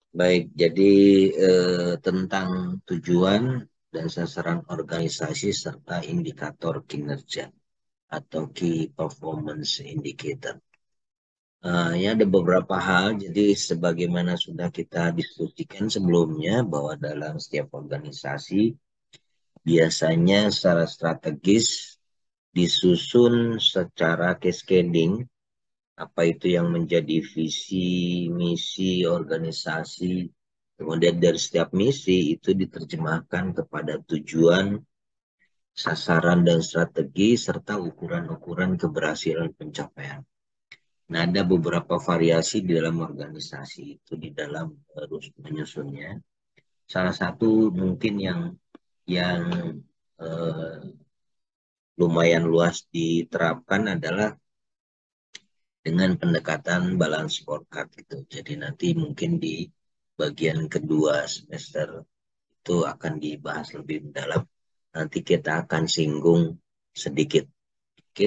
Baik, jadi tentang tujuan dan sasaran organisasi serta indikator kinerja atau Key Performance Indicator. Ini ada beberapa hal, jadi sebagaimana sudah kita diskusikan sebelumnya bahwa dalam setiap organisasi biasanya secara strategis disusun secara cascading apa itu yang menjadi visi, misi organisasi. Kemudian dari setiap misi itu diterjemahkan kepada tujuan, sasaran dan strategi serta ukuran-ukuran keberhasilan pencapaian. Nah, ada beberapa variasi di dalam organisasi itu di dalam menyusunnya. Salah satu mungkin yang eh, lumayan luas diterapkan adalah dengan pendekatan balance scorecard itu. Jadi nanti mungkin di bagian kedua semester itu akan dibahas lebih mendalam. Nanti kita akan singgung sedikit. Oke,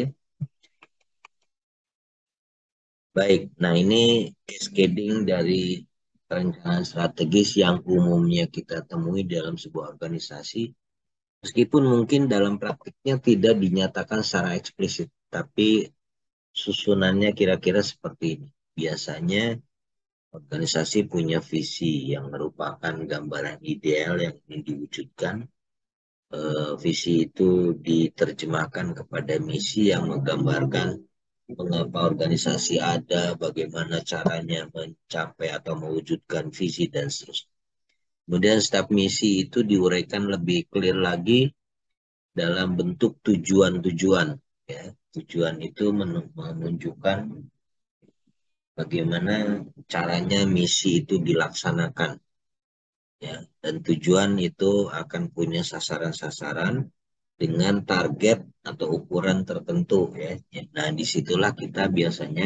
baik. Nah, ini cascading dari perencanaan strategis yang umumnya kita temui dalam sebuah organisasi. Meskipun mungkin dalam praktiknya tidak dinyatakan secara eksplisit, tapi susunannya kira-kira seperti ini. Biasanya organisasi punya visi yang merupakan gambaran ideal yang ingin diwujudkan. Visi itu diterjemahkan kepada misi yang menggambarkan mengapa organisasi ada, bagaimana caranya mencapai atau mewujudkan visi, dan seterusnya. Kemudian setiap misi itu diuraikan lebih clear lagi dalam bentuk tujuan-tujuan. Ya. Tujuan itu menunjukkan bagaimana caranya misi itu dilaksanakan. Ya, dan tujuan itu akan punya sasaran-sasaran dengan target atau ukuran tertentu ya. Nah, disitulah kita biasanya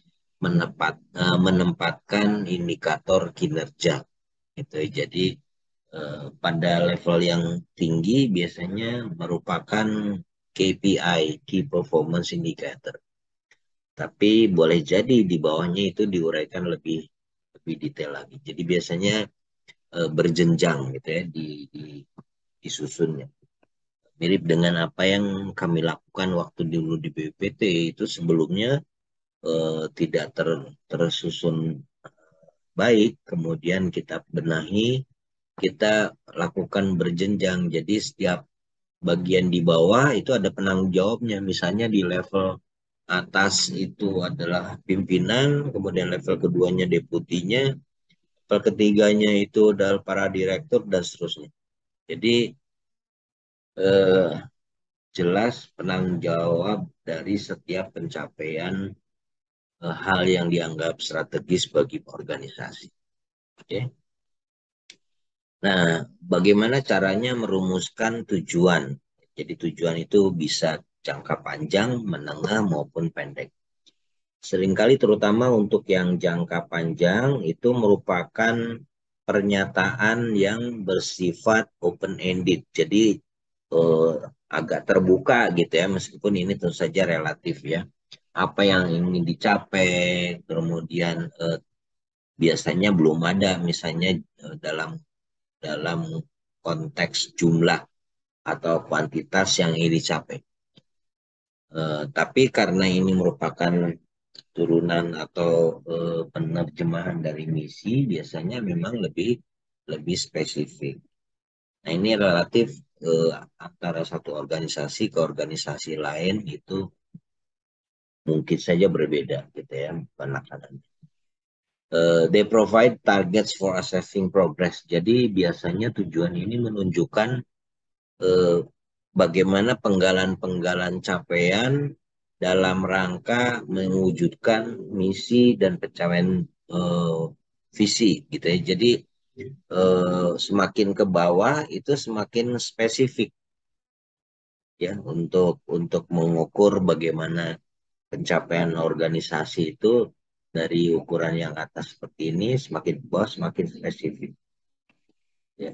menempatkan indikator kinerja gitu ya. Jadi pada level yang tinggi biasanya merupakan KPI, Key Performance Indicator. Tapi boleh jadi di bawahnya itu diuraikan lebih lebih detail lagi. Jadi biasanya berjenjang gitu ya disusunnya. Mirip dengan apa yang kami lakukan waktu dulu di BPT itu sebelumnya tidak tersusun baik, kemudian kita benahi, kita lakukan berjenjang. Jadi setiap bagian di bawah itu ada penanggung jawabnya. Misalnya di level atas itu adalah pimpinan, kemudian level keduanya deputinya, level ketiganya itu adalah para direktur dan seterusnya. Jadi eh, jelas penanggung jawab dari setiap pencapaian hal yang dianggap strategis bagi organisasi. Oke. Nah, bagaimana caranya merumuskan tujuan? Jadi tujuan itu bisa jangka panjang, menengah maupun pendek. Seringkali terutama untuk yang jangka panjang itu merupakan pernyataan yang bersifat open-ended. Jadi eh, agak terbuka gitu ya, meskipun ini tentu saja relatif ya. Apa yang ingin dicapai, kemudian biasanya belum ada misalnya dalam dalam konteks jumlah atau kuantitas yang ingin dicapai. Tapi karena ini merupakan turunan atau penerjemahan dari misi, biasanya memang lebih lebih spesifik. Nah, ini relatif antara satu organisasi ke organisasi lain itu mungkin saja berbeda gitu ya penekanannya. They provide targets for assessing progress. Jadi biasanya tujuan ini menunjukkan eh, bagaimana penggalan-penggalan capaian dalam rangka mewujudkan misi dan pencapaian eh, visi gitu ya. Jadi semakin ke bawah itu semakin spesifik ya untuk mengukur bagaimana pencapaian organisasi itu dari ukuran yang atas seperti ini semakin ke bawah semakin spesifik ya.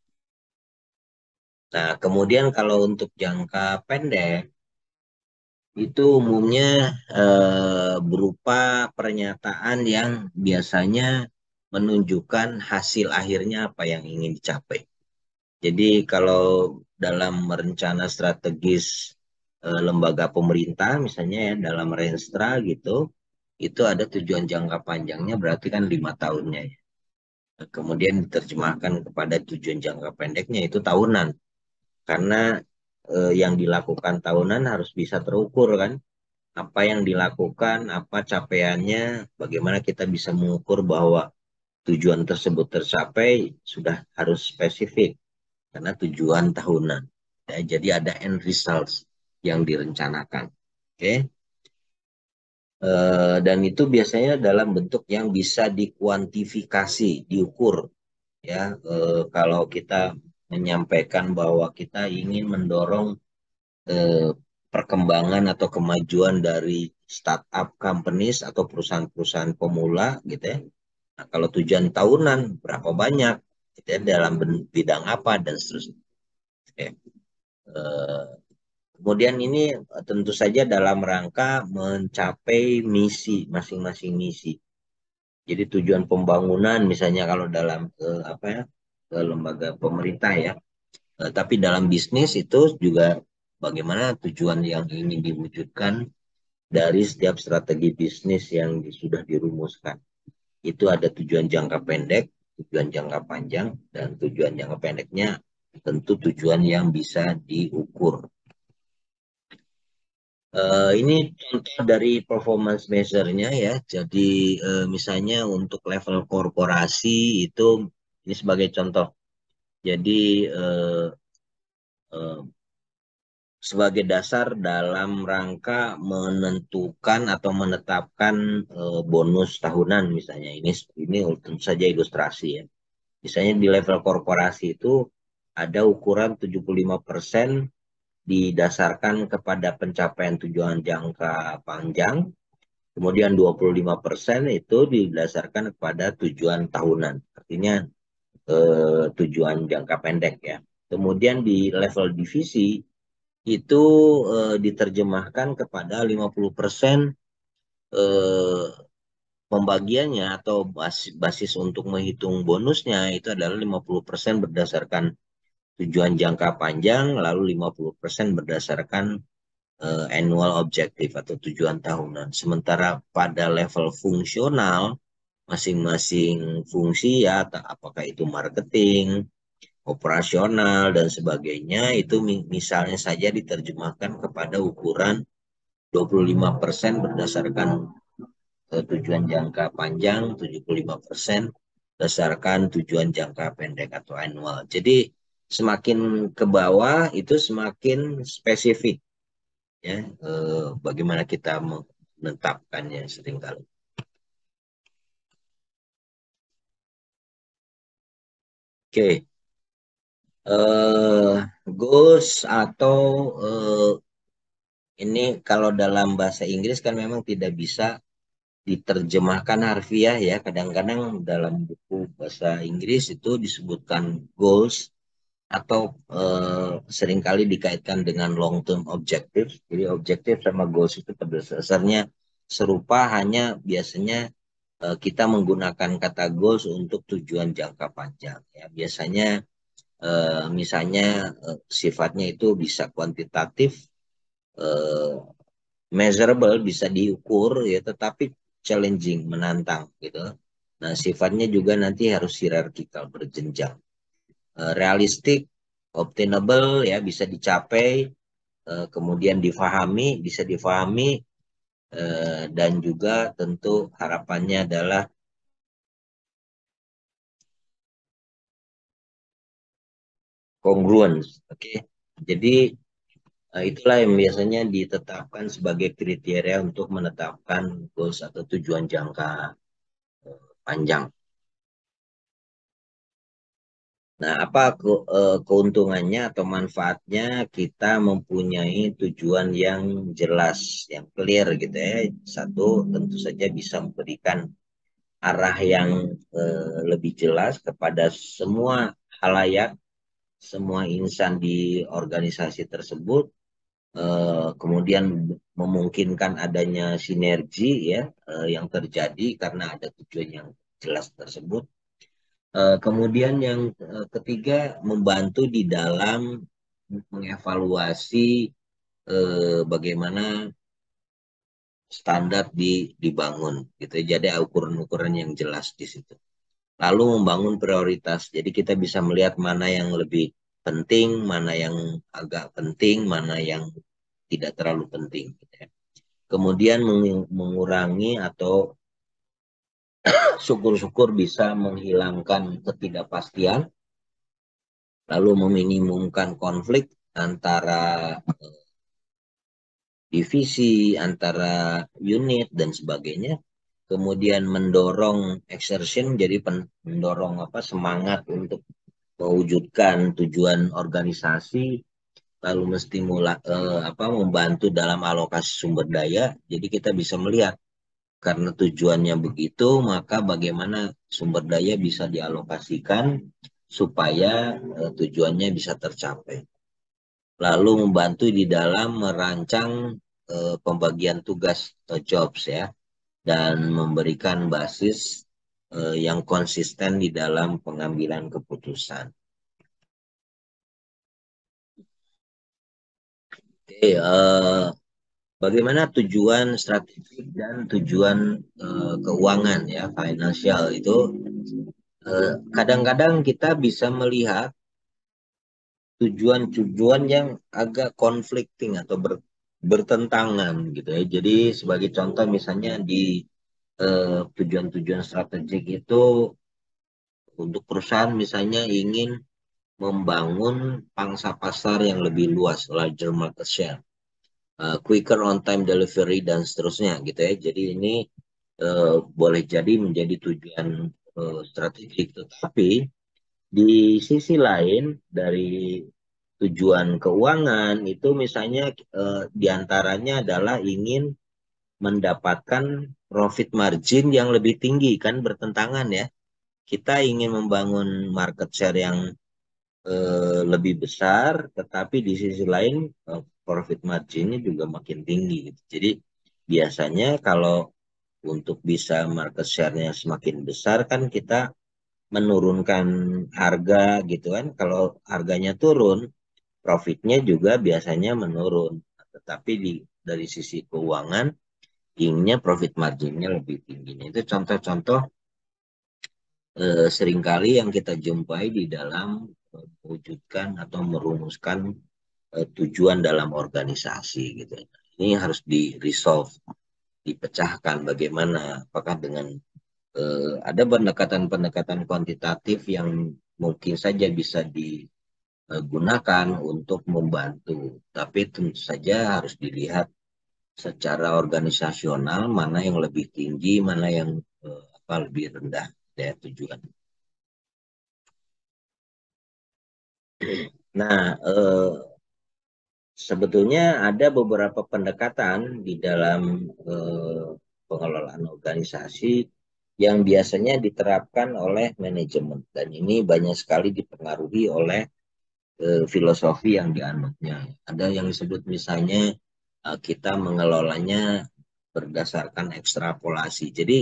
Nah, kemudian kalau untuk jangka pendek Itu umumnya berupa pernyataan yang biasanya menunjukkan hasil akhirnya apa yang ingin dicapai. Jadi kalau dalam merencana strategis lembaga pemerintah, misalnya ya dalam Renstra gitu, itu ada tujuan jangka panjangnya berarti kan 5 tahunnya ya. Kemudian diterjemahkan kepada tujuan jangka pendeknya itu tahunan. Karena yang dilakukan tahunan harus bisa terukur kan. Apa yang dilakukan, apa capaiannya, bagaimana kita bisa mengukur bahwa tujuan tersebut tercapai sudah harus spesifik karena tujuan tahunan. Ya, jadi ada end results yang direncanakan. Oke. Dan itu biasanya dalam bentuk yang bisa dikuantifikasi, diukur. Ya, kalau kita menyampaikan bahwa kita ingin mendorong eh, perkembangan atau kemajuan dari startup companies atau perusahaan-perusahaan pemula gitu ya. Nah, kalau tujuan tahunan berapa banyak gitu ya, dalam bidang apa dan seterusnya. Oke. Eh, Kemudian ini tentu saja dalam rangka mencapai misi masing-masing misi. Jadi tujuan pembangunan misalnya kalau dalam apa ya lembaga pemerintah ya. Tapi dalam bisnis itu juga bagaimana tujuan yang ingin diwujudkan dari setiap strategi bisnis yang sudah dirumuskan. Itu ada tujuan jangka pendek, tujuan jangka panjang, dan tujuan jangka pendeknya tentu tujuan yang bisa diukur. Ini contoh dari performance measure-nya ya. Jadi misalnya untuk level korporasi itu ini sebagai contoh. Jadi eh, eh, sebagai dasar dalam rangka menentukan atau menetapkan bonus tahunan misalnya. Ini tentu saja ilustrasi ya. Misalnya di level korporasi itu ada ukuran 75% didasarkan kepada pencapaian tujuan jangka panjang, kemudian 25% itu didasarkan kepada tujuan tahunan. Artinya tujuan jangka pendek ya. Kemudian di level divisi itu diterjemahkan kepada 50% eh, pembagiannya atau basis untuk menghitung bonusnya itu adalah 50% berdasarkan tujuan jangka panjang, lalu 50% berdasarkan annual objective atau tujuan tahunan. Sementara pada level fungsional, masing-masing fungsi ya, apakah itu marketing, operasional, dan sebagainya, itu misalnya saja diterjemahkan kepada ukuran 25% berdasarkan tujuan jangka panjang, 75% berdasarkan tujuan jangka pendek atau annual. Jadi semakin ke bawah itu semakin spesifik ya bagaimana kita menetapkannya seringkali. Oke, goals atau ini kalau dalam bahasa Inggris kan memang tidak bisa diterjemahkan harfiah ya. Kadang-kadang dalam buku bahasa Inggris itu disebutkan goals atau seringkali dikaitkan dengan long term objectives. Jadi objektif sama goals itu pada dasarnya serupa, hanya biasanya kita menggunakan kata goals untuk tujuan jangka panjang. Ya, biasanya misalnya sifatnya itu bisa kuantitatif, eh, measurable bisa diukur ya, tetapi challenging, menantang gitu. Nah, sifatnya juga nanti harus hierarkikal, berjenjang. Realistik, obtainable ya bisa dicapai, kemudian difahami, bisa difahami, dan juga tentu harapannya adalah congruence. Oke. Jadi itulah yang biasanya ditetapkan sebagai kriteria untuk menetapkan goals atau tujuan jangka panjang. Nah, apa keuntungannya atau manfaatnya kita mempunyai tujuan yang jelas, yang clear gitu ya. Satu, tentu saja bisa memberikan arah yang lebih jelas kepada semua halayak, semua insan di organisasi tersebut, kemudian memungkinkan adanya sinergi ya yang terjadi karena ada tujuan yang jelas tersebut. Kemudian yang ketiga, membantu di dalam mengevaluasi bagaimana standar dibangun gitu. Jadi ukuran-ukuran yang jelas di situ. Lalu membangun prioritas. Jadi kita bisa melihat mana yang lebih penting, mana yang agak penting, mana yang tidak terlalu penting, gitu ya. Kemudian mengurangi atau syukur-syukur bisa menghilangkan ketidakpastian, lalu meminimumkan konflik antara divisi, antara unit, dan sebagainya. Kemudian mendorong exertion, jadi mendorong apa semangat untuk mewujudkan tujuan organisasi, lalu membantu dalam alokasi sumber daya. Jadi kita bisa melihat karena tujuannya begitu, maka bagaimana sumber daya bisa dialokasikan supaya tujuannya bisa tercapai. Lalu membantu di dalam merancang pembagian tugas atau jobs ya, dan memberikan basis yang konsisten di dalam pengambilan keputusan. Oke, bagaimana tujuan strategik dan tujuan keuangan ya, finansial itu kadang-kadang kita bisa melihat tujuan-tujuan yang agak conflicting atau bertentangan gitu ya. Jadi sebagai contoh misalnya di tujuan-tujuan strategik itu untuk perusahaan misalnya ingin membangun pangsa pasar yang lebih luas, larger market share, quicker on time delivery dan seterusnya gitu ya. Jadi ini boleh jadi menjadi tujuan strategik, tetapi di sisi lain dari tujuan keuangan itu misalnya diantaranya adalah ingin mendapatkan profit margin yang lebih tinggi, kan bertentangan ya. Kita ingin membangun market share yang lebih besar, tetapi di sisi lain profit marginnya juga makin tinggi gitu. Jadi biasanya kalau untuk bisa market share-nya semakin besar kan kita menurunkan harga gitu kan. Kalau harganya turun, profitnya juga biasanya menurun. Tetapi dari sisi keuangan, inginnya profit marginnya lebih tinggi. Nah, itu contoh-contoh seringkali yang kita jumpai di dalam mewujudkan atau merumuskan tujuan dalam organisasi gitu. Ini harus di-resolve, dipecahkan bagaimana, apakah dengan ada pendekatan-pendekatan kuantitatif yang mungkin saja bisa digunakan untuk membantu, tapi tentu saja harus dilihat secara organisasional mana yang lebih tinggi, mana yang lebih rendah daya tujuan. Nah, sebetulnya ada beberapa pendekatan di dalam pengelolaan organisasi yang biasanya diterapkan oleh manajemen, dan ini banyak sekali dipengaruhi oleh filosofi yang dianutnya. Ada yang disebut misalnya kita mengelolanya berdasarkan ekstrapolasi. Jadi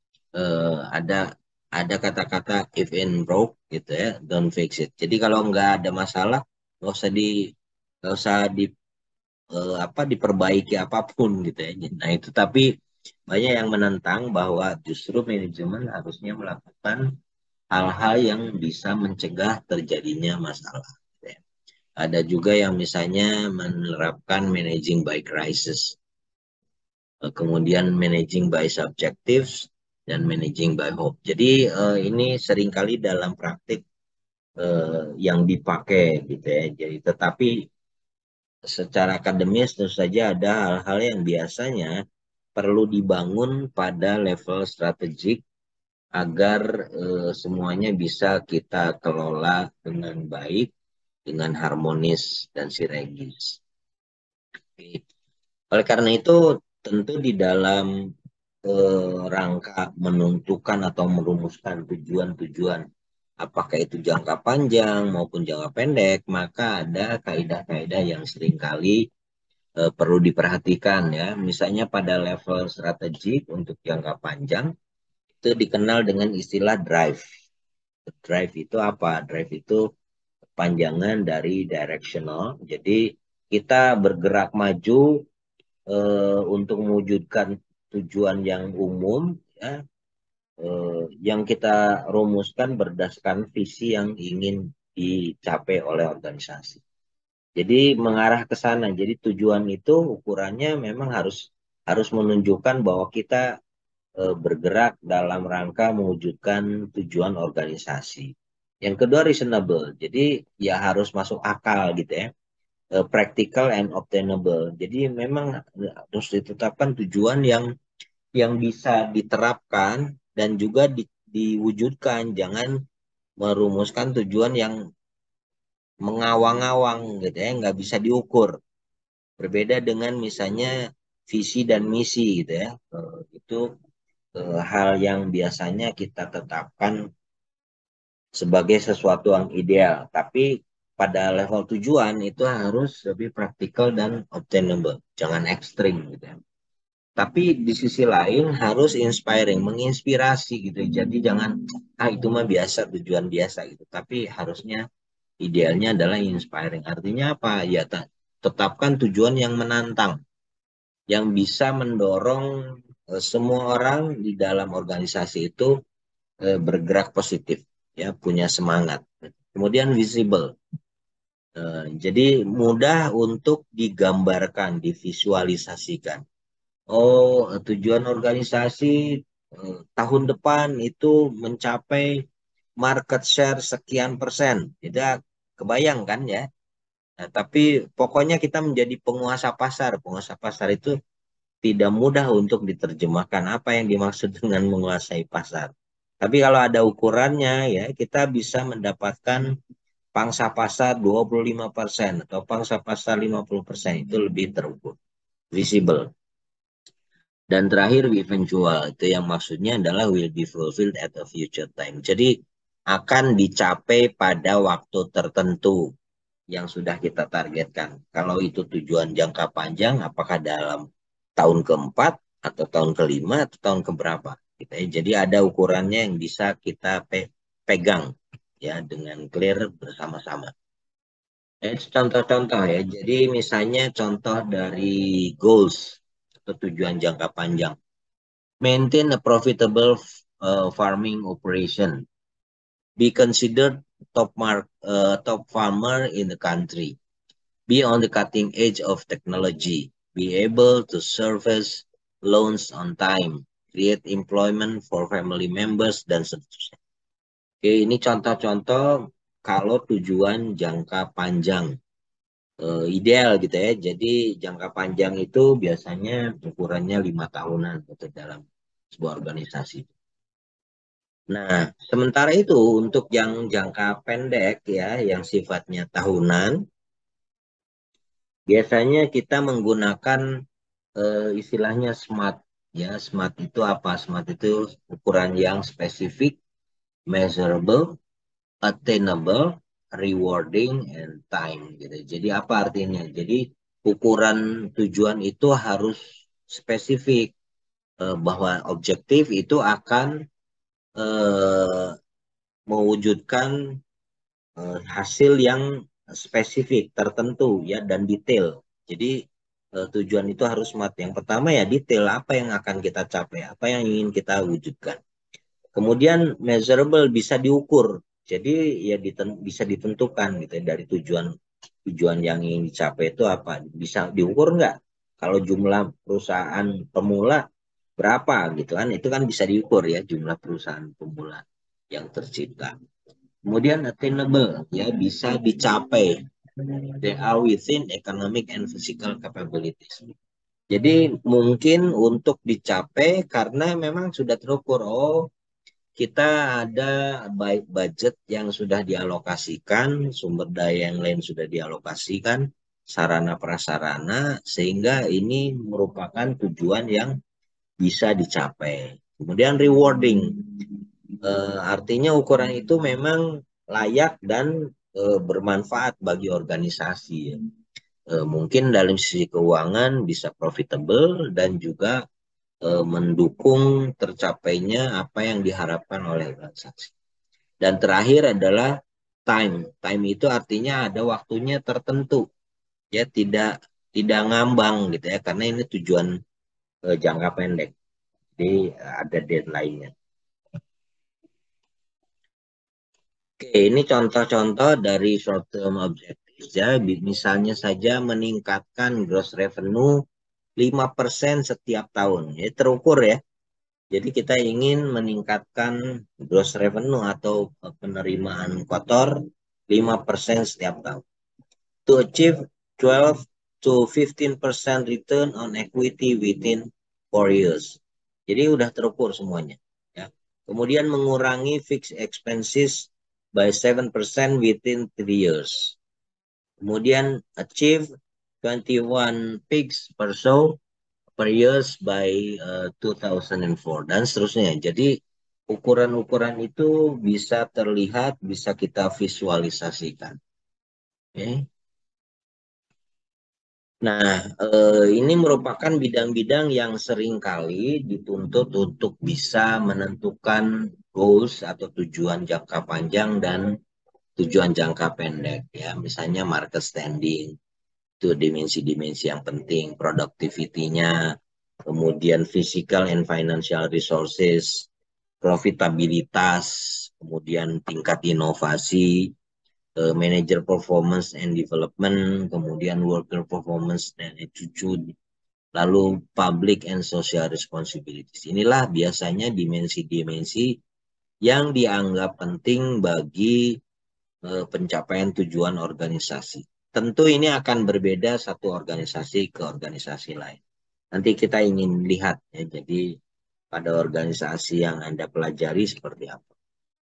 ada kata-kata if in broke gitu ya, don't fix it. Jadi kalau nggak ada masalah, nggak usah diperbaiki apapun gitu ya. Nah itu, tapi banyak yang menentang bahwa justru manajemen harusnya melakukan hal-hal yang bisa mencegah terjadinya masalah, gitu ya. Ada juga yang misalnya menerapkan managing by crisis, kemudian managing by subjectives, dan managing by hope. Jadi ini seringkali dalam praktik yang dipakai gitu ya. Jadi tetapi secara akademis tentu saja ada hal-hal yang biasanya perlu dibangun pada level strategik agar semuanya bisa kita kelola dengan baik, dengan harmonis dan sinergis. Oleh karena itu, tentu di dalam rangka menentukan atau merumuskan tujuan-tujuan, apakah itu jangka panjang maupun jangka pendek, maka ada kaidah-kaidah yang seringkali perlu diperhatikan ya. Misalnya pada level strategik untuk jangka panjang itu dikenal dengan istilah drive. Drive itu apa? Drive itu panjangan dari directional. Jadi kita bergerak maju untuk mewujudkan tujuan yang umum ya, yang kita rumuskan berdasarkan visi yang ingin dicapai oleh organisasi. Jadi mengarah ke sana. Jadi tujuan itu ukurannya memang harus harus menunjukkan bahwa kita bergerak dalam rangka mewujudkan tujuan organisasi. Yang kedua reasonable. Jadi ya harus masuk akal gitu ya. Practical and obtainable. Jadi memang harus ditetapkan tujuan yang bisa diterapkan dan juga diwujudkan. Jangan merumuskan tujuan yang mengawang-awang gitu ya, nggak bisa diukur. Berbeda dengan misalnya visi dan misi gitu ya. Itu hal yang biasanya kita tetapkan sebagai sesuatu yang ideal. Tapi pada level tujuan itu harus lebih praktikal dan obtainable. Jangan ekstrim gitu ya. Tapi di sisi lain harus inspiring, menginspirasi gitu. Jadi jangan, itu mah biasa, tujuan biasa gitu. Tapi harusnya idealnya adalah inspiring. Artinya apa? Ya tetapkan tujuan yang menantang, yang bisa mendorong semua orang di dalam organisasi itu bergerak positif, ya punya semangat. Kemudian visible. Jadi mudah untuk digambarkan, divisualisasikan. Oh, tujuan organisasi tahun depan itu mencapai market share sekian persen. Tidak kebayang kan ya? Nah, tapi pokoknya kita menjadi penguasa pasar. Penguasa pasar itu tidak mudah untuk diterjemahkan apa yang dimaksud dengan menguasai pasar. Tapi kalau ada ukurannya ya, kita bisa mendapatkan pangsa pasar 25% atau pangsa pasar 50% itu lebih terukur, visible. Dan terakhir eventual, itu yang maksudnya adalah will be fulfilled at a future time. Jadi akan dicapai pada waktu tertentu yang sudah kita targetkan. Kalau itu tujuan jangka panjang, apakah dalam tahun keempat, atau tahun kelima, atau tahun keberapa. Gitu ya. Jadi ada ukurannya yang bisa kita pegang ya dengan clear bersama-sama. Itu contoh-contoh ya. Jadi misalnya contoh dari goals atau tujuan jangka panjang. Maintain a profitable farming operation. Be considered top farmer in the country. Be on the cutting edge of technology. Be able to service loans on time. Create employment for family members dan seterusnya. Oke, ini contoh-contoh kalau tujuan jangka panjang. Ideal gitu ya. Jadi jangka panjang itu biasanya ukurannya 5 tahunan gitu dalam sebuah organisasi. Nah, sementara itu untuk yang jangka pendek ya, yang sifatnya tahunan, biasanya kita menggunakan istilahnya SMART. Ya, SMART itu apa? SMART itu ukuran yang spesifik, measurable, attainable, rewarding, and time. Gitu. Jadi apa artinya? Jadi ukuran tujuan itu harus spesifik, bahwa objektif itu akan eh, mewujudkan hasil yang spesifik, tertentu ya dan detail. Jadi tujuan itu harus smart. Yang pertama ya detail apa yang akan kita capai, apa yang ingin kita wujudkan. Kemudian measurable bisa diukur. Jadi ya bisa ditentukan gitu ya, dari tujuan tujuan yang ingin dicapai itu apa. Bisa diukur nggak? Kalau jumlah perusahaan pemula berapa gitu kan, itu kan bisa diukur ya jumlah perusahaan pemula yang tercipta. Kemudian attainable, ya bisa dicapai. They are within economic and physical capabilities. Jadi mungkin untuk dicapai karena memang sudah terukur. Oh, kita ada baik budget yang sudah dialokasikan, sumber daya yang lain sudah dialokasikan, sarana prasarana, sehingga ini merupakan tujuan yang bisa dicapai. Kemudian rewarding, artinya ukuran itu memang layak dan bermanfaat bagi organisasi. mungkin dalam sisi keuangan bisa profitable dan juga mendukung tercapainya apa yang diharapkan oleh transaksi. Dan terakhir adalah time. Time itu artinya ada waktunya tertentu, ya tidak tidak ngambang gitu ya, karena ini tujuan jangka pendek. Jadi ada deadline-nya. Oke, ini contoh-contoh dari short term objectives ya. Misalnya saja meningkatkan gross revenue 5% setiap tahun. Ini terukur ya. Jadi kita ingin meningkatkan gross revenue atau penerimaan kotor 5% setiap tahun. To achieve 12 to 15% return on equity within 4 years. Jadi udah terukur semuanya. Ya. Kemudian mengurangi fixed expenses by 7% within 3 years. Kemudian achieve 21 pigs per show per years by 2004 dan seterusnya. Jadi ukuran-ukuran itu bisa terlihat, bisa kita visualisasikan. Okay. Nah, ini merupakan bidang-bidang yang seringkali dituntut untuk bisa menentukan goals atau tujuan jangka panjang dan tujuan jangka pendek. Ya, misalnya market standing, itu dimensi-dimensi yang penting, productivity-nya, kemudian physical and financial resources, profitabilitas, kemudian tingkat inovasi, manager performance and development, kemudian worker performance dan attitude, lalu public and social responsibilities. Inilah biasanya dimensi-dimensi yang dianggap penting bagi pencapaian tujuan organisasi. Tentu ini akan berbeda satu organisasi ke organisasi lain. Nanti kita ingin lihat ya, jadi pada organisasi yang Anda pelajari seperti apa.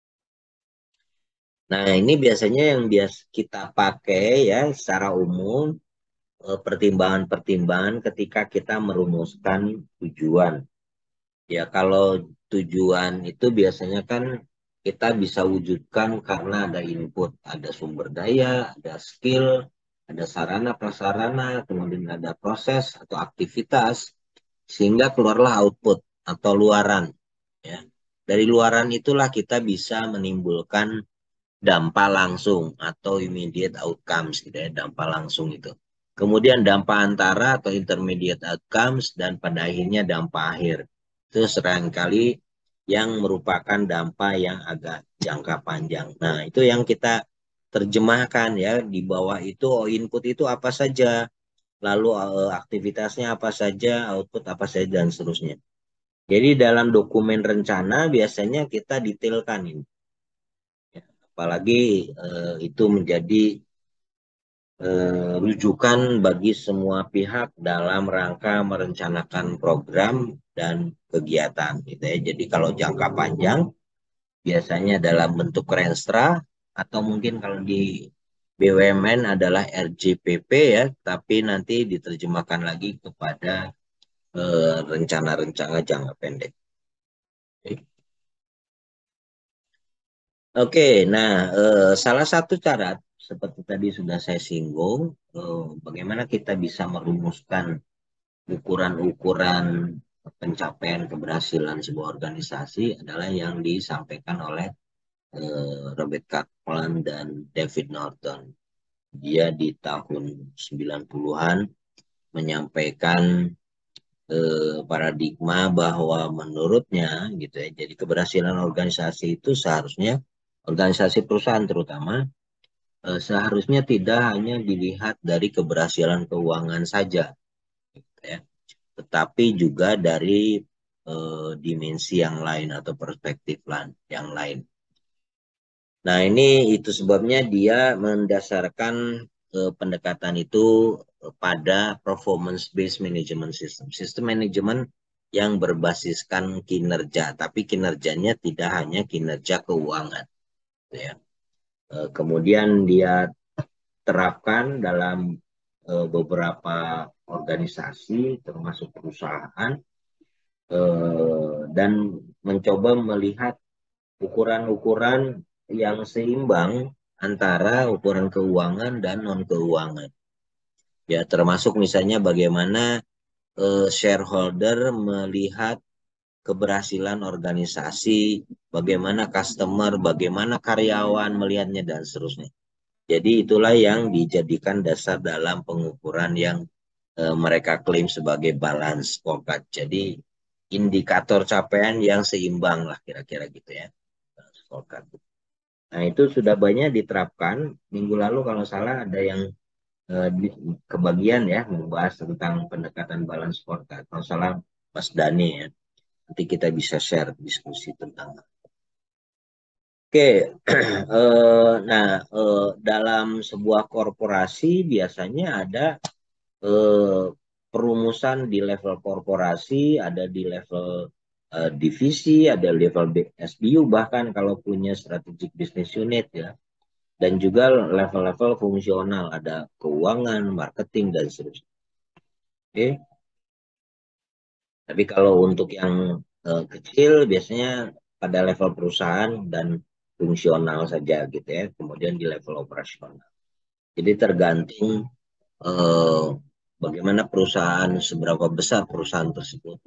Nah, ini biasanya yang kita pakai ya secara umum pertimbangan-pertimbangan ketika kita merumuskan tujuan. Ya, kalau tujuan itu biasanya kan kita bisa wujudkan karena ada input, ada sumber daya, ada skill, ada sarana prasarana, kemudian ada proses atau aktivitas, sehingga keluarlah output atau luaran. Ya. Dari luaran itulah kita bisa menimbulkan dampak langsung atau immediate outcomes, gitu ya, dampak langsung itu. Kemudian dampak antara atau intermediate outcomes dan pada akhirnya dampak akhir. Itu seringkali yang merupakan dampak yang agak jangka panjang. Nah, itu yang kita terjemahkan ya di bawah itu input itu apa saja, lalu aktivitasnya apa saja, output apa saja dan seterusnya. Jadi dalam dokumen rencana biasanya kita detailkan ini. Ya, apalagi itu menjadi rujukan bagi semua pihak dalam rangka merencanakan program dan kegiatan gitu ya. Jadi kalau jangka panjang biasanya dalam bentuk renstra atau mungkin kalau di BUMN adalah RJPP ya, tapi nanti diterjemahkan lagi kepada rencana-rencana jangka pendek. Oke, nah salah satu cara seperti tadi sudah saya singgung, bagaimana kita bisa merumuskan ukuran-ukuran pencapaian keberhasilan sebuah organisasi adalah yang disampaikan oleh Robert Kaplan dan David Norton. Dia di tahun 90-an menyampaikan paradigma bahwa menurutnya gitu ya, jadi keberhasilan organisasi itu seharusnya organisasi perusahaan terutama seharusnya tidak hanya dilihat dari keberhasilan keuangan saja, gitu ya, tetapi juga dari dimensi yang lain atau perspektif yang lain. Nah, ini itu sebabnya dia mendasarkan pendekatan itu pada performance based management system. Sistem manajemen yang berbasiskan kinerja, tapi kinerjanya tidak hanya kinerja keuangan, gitu ya. Kemudian dia terapkan dalam beberapa organisasi, termasuk perusahaan, dan mencoba melihat ukuran-ukuran yang seimbang antara ukuran keuangan dan non-keuangan. Ya, termasuk misalnya bagaimana shareholder melihat keberhasilan organisasi, bagaimana customer, bagaimana karyawan melihatnya, dan seterusnya. Jadi itulah yang dijadikan dasar dalam pengukuran yang mereka klaim sebagai balance scorecard. Jadi indikator capaian yang seimbang lah kira-kira gitu ya. Scorecard. Nah itu sudah banyak diterapkan. Minggu lalu kalau salah ada yang kebagian ya membahas tentang pendekatan balance scorecard. Kalau salah Mas Dani ya. Nanti kita bisa share diskusi tentang. Oke, nah dalam sebuah korporasi biasanya ada eh, perumusan di level korporasi, ada di level divisi, ada level SBU, bahkan kalau punya strategic business unit ya, dan juga level-level fungsional, ada keuangan, marketing, dan seterusnya. Oke, tapi kalau untuk yang kecil biasanya pada level perusahaan dan fungsional saja gitu ya, kemudian di level operasional. Jadi tergantung eh, bagaimana perusahaan, seberapa besar perusahaan tersebut.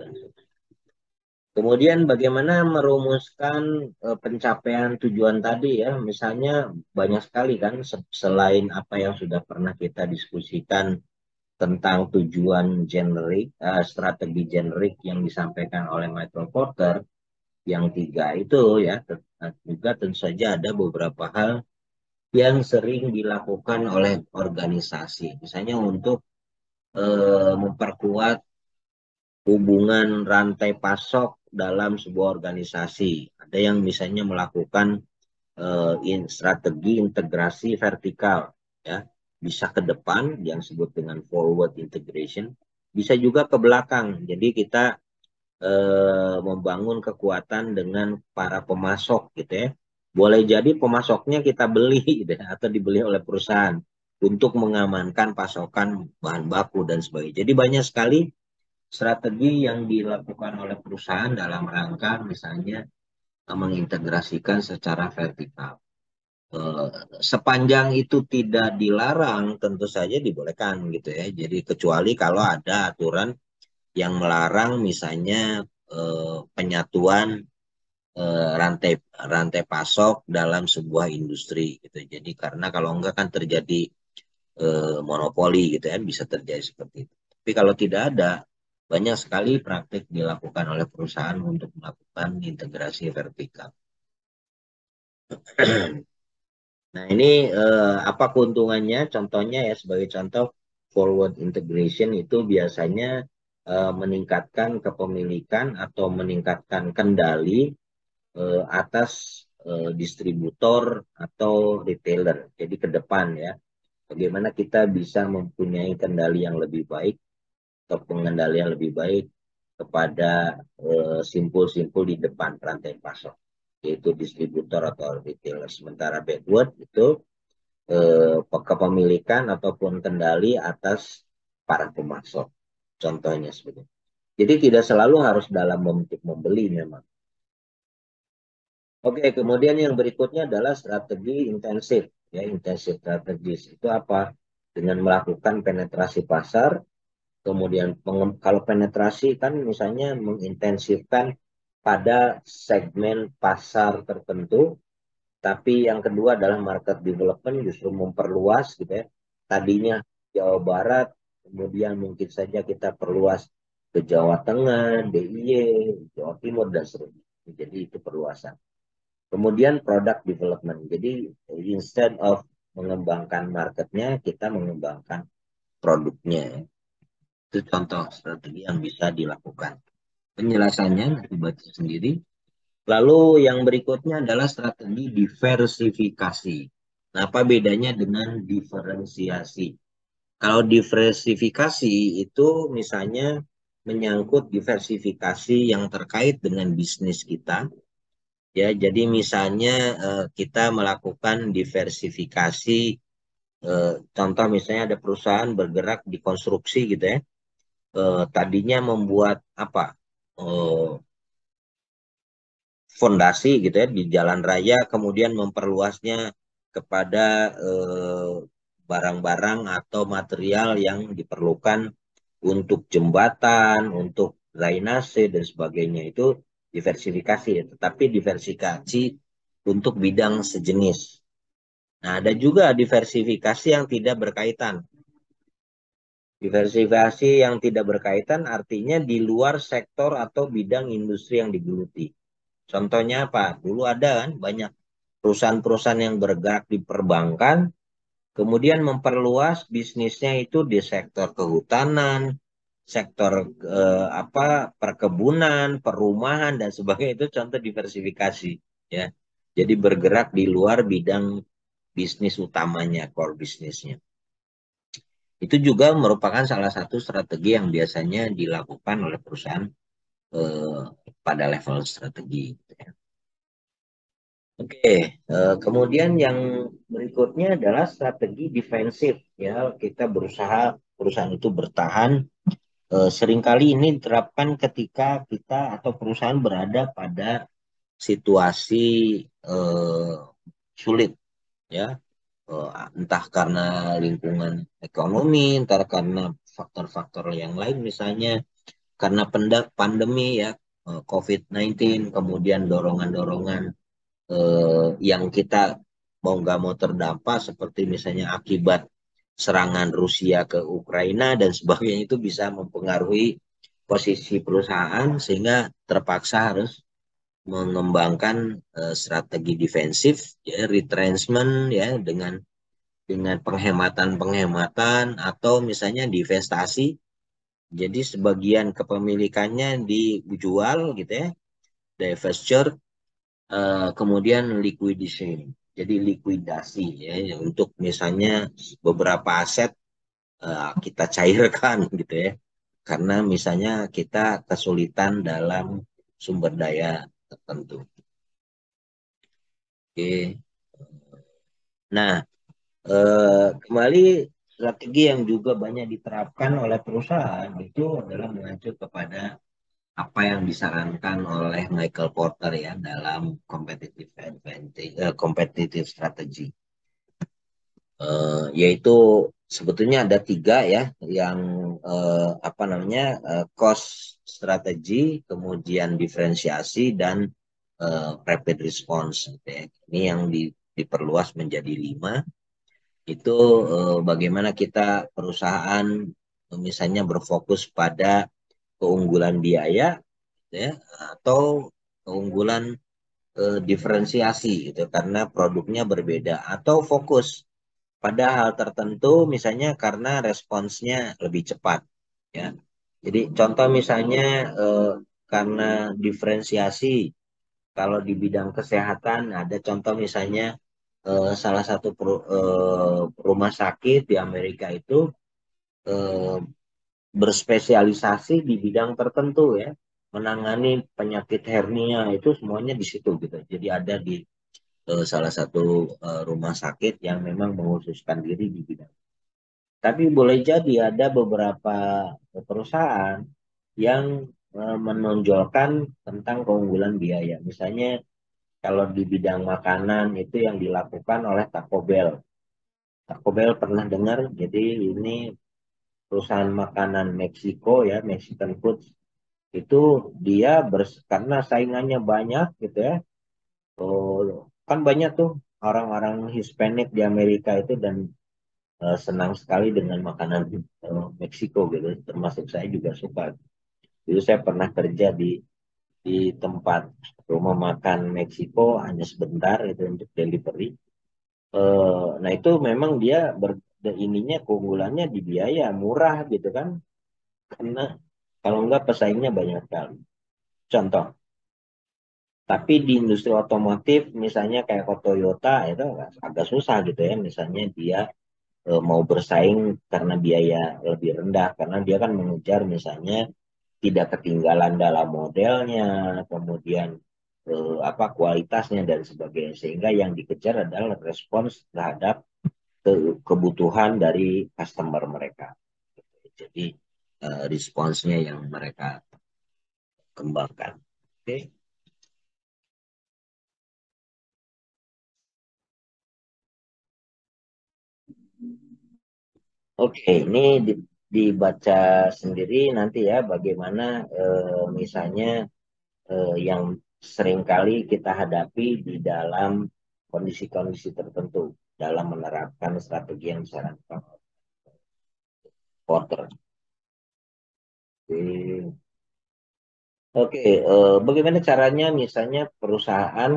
Kemudian bagaimana merumuskan pencapaian tujuan tadi ya, misalnya banyak sekali kan selain apa yang sudah pernah kita diskusikan tentang tujuan generik, strategi generik yang disampaikan oleh Michael Porter, yang tiga itu ya, juga tentu saja ada beberapa hal yang sering dilakukan oleh organisasi, misalnya untuk memperkuat hubungan rantai pasok dalam sebuah organisasi. Ada yang misalnya melakukan strategi integrasi vertikal, ya, bisa ke depan yang disebut dengan forward integration, bisa juga ke belakang. Jadi kita membangun kekuatan dengan para pemasok gitu ya. Boleh jadi pemasoknya kita beli gitu ya, atau dibeli oleh perusahaan untuk mengamankan pasokan bahan baku dan sebagainya. Jadi banyak sekali strategi yang dilakukan oleh perusahaan dalam rangka misalnya mengintegrasikan secara vertikal. Eh, Sepanjang itu tidak dilarang, tentu saja dibolehkan gitu ya. Jadi kecuali kalau ada aturan yang melarang misalnya penyatuan rantai rantai pasok dalam sebuah industri gitu. Jadi karena kalau enggak kan terjadi monopoli gitu ya, bisa terjadi seperti itu. Tapi kalau tidak ada, banyak sekali praktik dilakukan oleh perusahaan untuk melakukan integrasi vertikal. Nah, ini apa keuntungannya? Contohnya ya, sebagai contoh, forward integration itu biasanya meningkatkan kepemilikan atau meningkatkan kendali atas distributor atau retailer. Jadi ke depan ya, bagaimana kita bisa mempunyai kendali yang lebih baik atau pengendalian lebih baik kepada simpul-simpul di depan rantai pasok, yaitu distributor atau retailer. Sementara backward itu kepemilikan ataupun kendali atas para pemasok. Contohnya seperti itu. Jadi tidak selalu harus dalam bentuk membeli memang. Oke, kemudian yang berikutnya adalah strategi intensif. Ya, intensif strategis itu apa? Dengan melakukan penetrasi pasar, kemudian kalau penetrasi kan misalnya mengintensifkan pada segmen pasar tertentu, tapi yang kedua adalah market development, justru memperluas gitu ya. Tadinya Jawa Barat, kemudian mungkin saja kita perluas ke Jawa Tengah, DIY, Jawa Timur, dan seterusnya. Jadi itu perluasan. Kemudian product development. Jadi instead of mengembangkan marketnya, kita mengembangkan produknya. Itu contoh strategi yang bisa dilakukan. Penjelasannya nanti baca sendiri. Lalu yang berikutnya adalah strategi diversifikasi. Nah, apa bedanya dengan diferensiasi? Kalau diversifikasi itu misalnya menyangkut diversifikasi yang terkait dengan bisnis kita. Ya, jadi misalnya kita melakukan diversifikasi, contoh misalnya ada perusahaan bergerak di konstruksi gitu ya. Tadinya membuat apa? Eh, Fondasi gitu ya di jalan raya, kemudian memperluasnya kepada barang-barang atau material yang diperlukan untuk jembatan, untuk drainase dan sebagainya itu diversifikasi, tetapi diversifikasi untuk bidang sejenis. Nah, ada juga diversifikasi yang tidak berkaitan. Diversifikasi yang tidak berkaitan artinya di luar sektor atau bidang industri yang digeluti. Contohnya apa? Dulu ada kan banyak perusahaan-perusahaan yang bergerak di perbankan, kemudian memperluas bisnisnya itu di sektor kehutanan, sektor perkebunan, perumahan dan sebagainya, itu contoh diversifikasi ya. Jadi bergerak di luar bidang bisnis utamanya, core bisnisnya. Itu juga merupakan salah satu strategi yang biasanya dilakukan oleh perusahaan eh, pada level strategi. Gitu ya. Oke, kemudian yang berikutnya adalah strategi defensif. Ya, kita berusaha perusahaan itu bertahan. Seringkali ini diterapkan ketika kita atau perusahaan berada pada situasi eh, sulit, ya. Entah karena lingkungan ekonomi, entah karena faktor-faktor yang lain, misalnya karena pandemi ya, COVID-19, kemudian dorongan-dorongan yang kita mau nggak mau terdampak, seperti misalnya akibat serangan Rusia ke Ukraina dan sebagainya, itu bisa mempengaruhi posisi perusahaan sehingga terpaksa harus mengembangkan strategi defensif, ya, retrenchment, ya, dengan penghematan-penghematan atau misalnya divestasi. Jadi sebagian kepemilikannya dijual gitu ya, divestiture, kemudian liquidation. Jadi likuidasi ya, untuk misalnya beberapa aset kita cairkan gitu ya. Karena misalnya kita kesulitan dalam sumber daya tertentu. Oke. Nah, kembali strategi yang juga banyak diterapkan oleh perusahaan itu adalah mengacu kepada apa yang disarankan oleh Michael Porter ya dalam competitive advantage, competitive strategy. Yaitu sebetulnya ada tiga ya, yang cost strategi, kemudian diferensiasi dan rapid response gitu ya. Ini yang diperluas menjadi lima. Itu bagaimana kita perusahaan misalnya berfokus pada keunggulan biaya gitu ya, atau keunggulan diferensiasi gitu karena produknya berbeda, atau fokus pada hal tertentu misalnya karena responsnya lebih cepat ya. Jadi contoh misalnya karena diferensiasi, kalau di bidang kesehatan ada contoh misalnya salah satu rumah sakit di Amerika itu eh, berspesialisasi di bidang tertentu ya, menangani penyakit hernia itu semuanya di situ gitu. Jadi ada di salah satu rumah sakit yang memang mengkhususkan diri di bidang. Tapi boleh jadi ada beberapa perusahaan yang menonjolkan tentang keunggulan biaya. Misalnya kalau di bidang makanan itu yang dilakukan oleh Taco Bell. Taco Bell pernah dengar? Jadi ini perusahaan makanan Meksiko ya, Mexican Foods. Itu dia karena saingannya banyak gitu ya. Kan banyak tuh orang-orang Hispanik di Amerika itu, dan senang sekali dengan makanan Meksiko gitu. Termasuk saya juga suka. Jadi saya pernah kerja di tempat rumah makan Meksiko hanya sebentar itu untuk delivery. Nah itu memang dia ininya keunggulannya di biaya murah gitu kan, karena kalau enggak pesaingnya banyak sekali. Contoh, tapi di industri otomotif misalnya kayak Toyota itu agak susah gitu ya, misalnya dia mau bersaing karena biaya lebih rendah, karena dia kan mengejar misalnya tidak ketinggalan dalam modelnya, kemudian kualitasnya dan sebagainya, sehingga yang dikejar adalah respons terhadap kebutuhan dari customer mereka. Jadi responsnya yang mereka kembangkan. Oke. Oke, ini dibaca sendiri nanti ya bagaimana misalnya yang seringkali kita hadapi di dalam kondisi-kondisi tertentu dalam menerapkan strategi yang disarankan Porter. Oke, Oke, bagaimana caranya misalnya perusahaan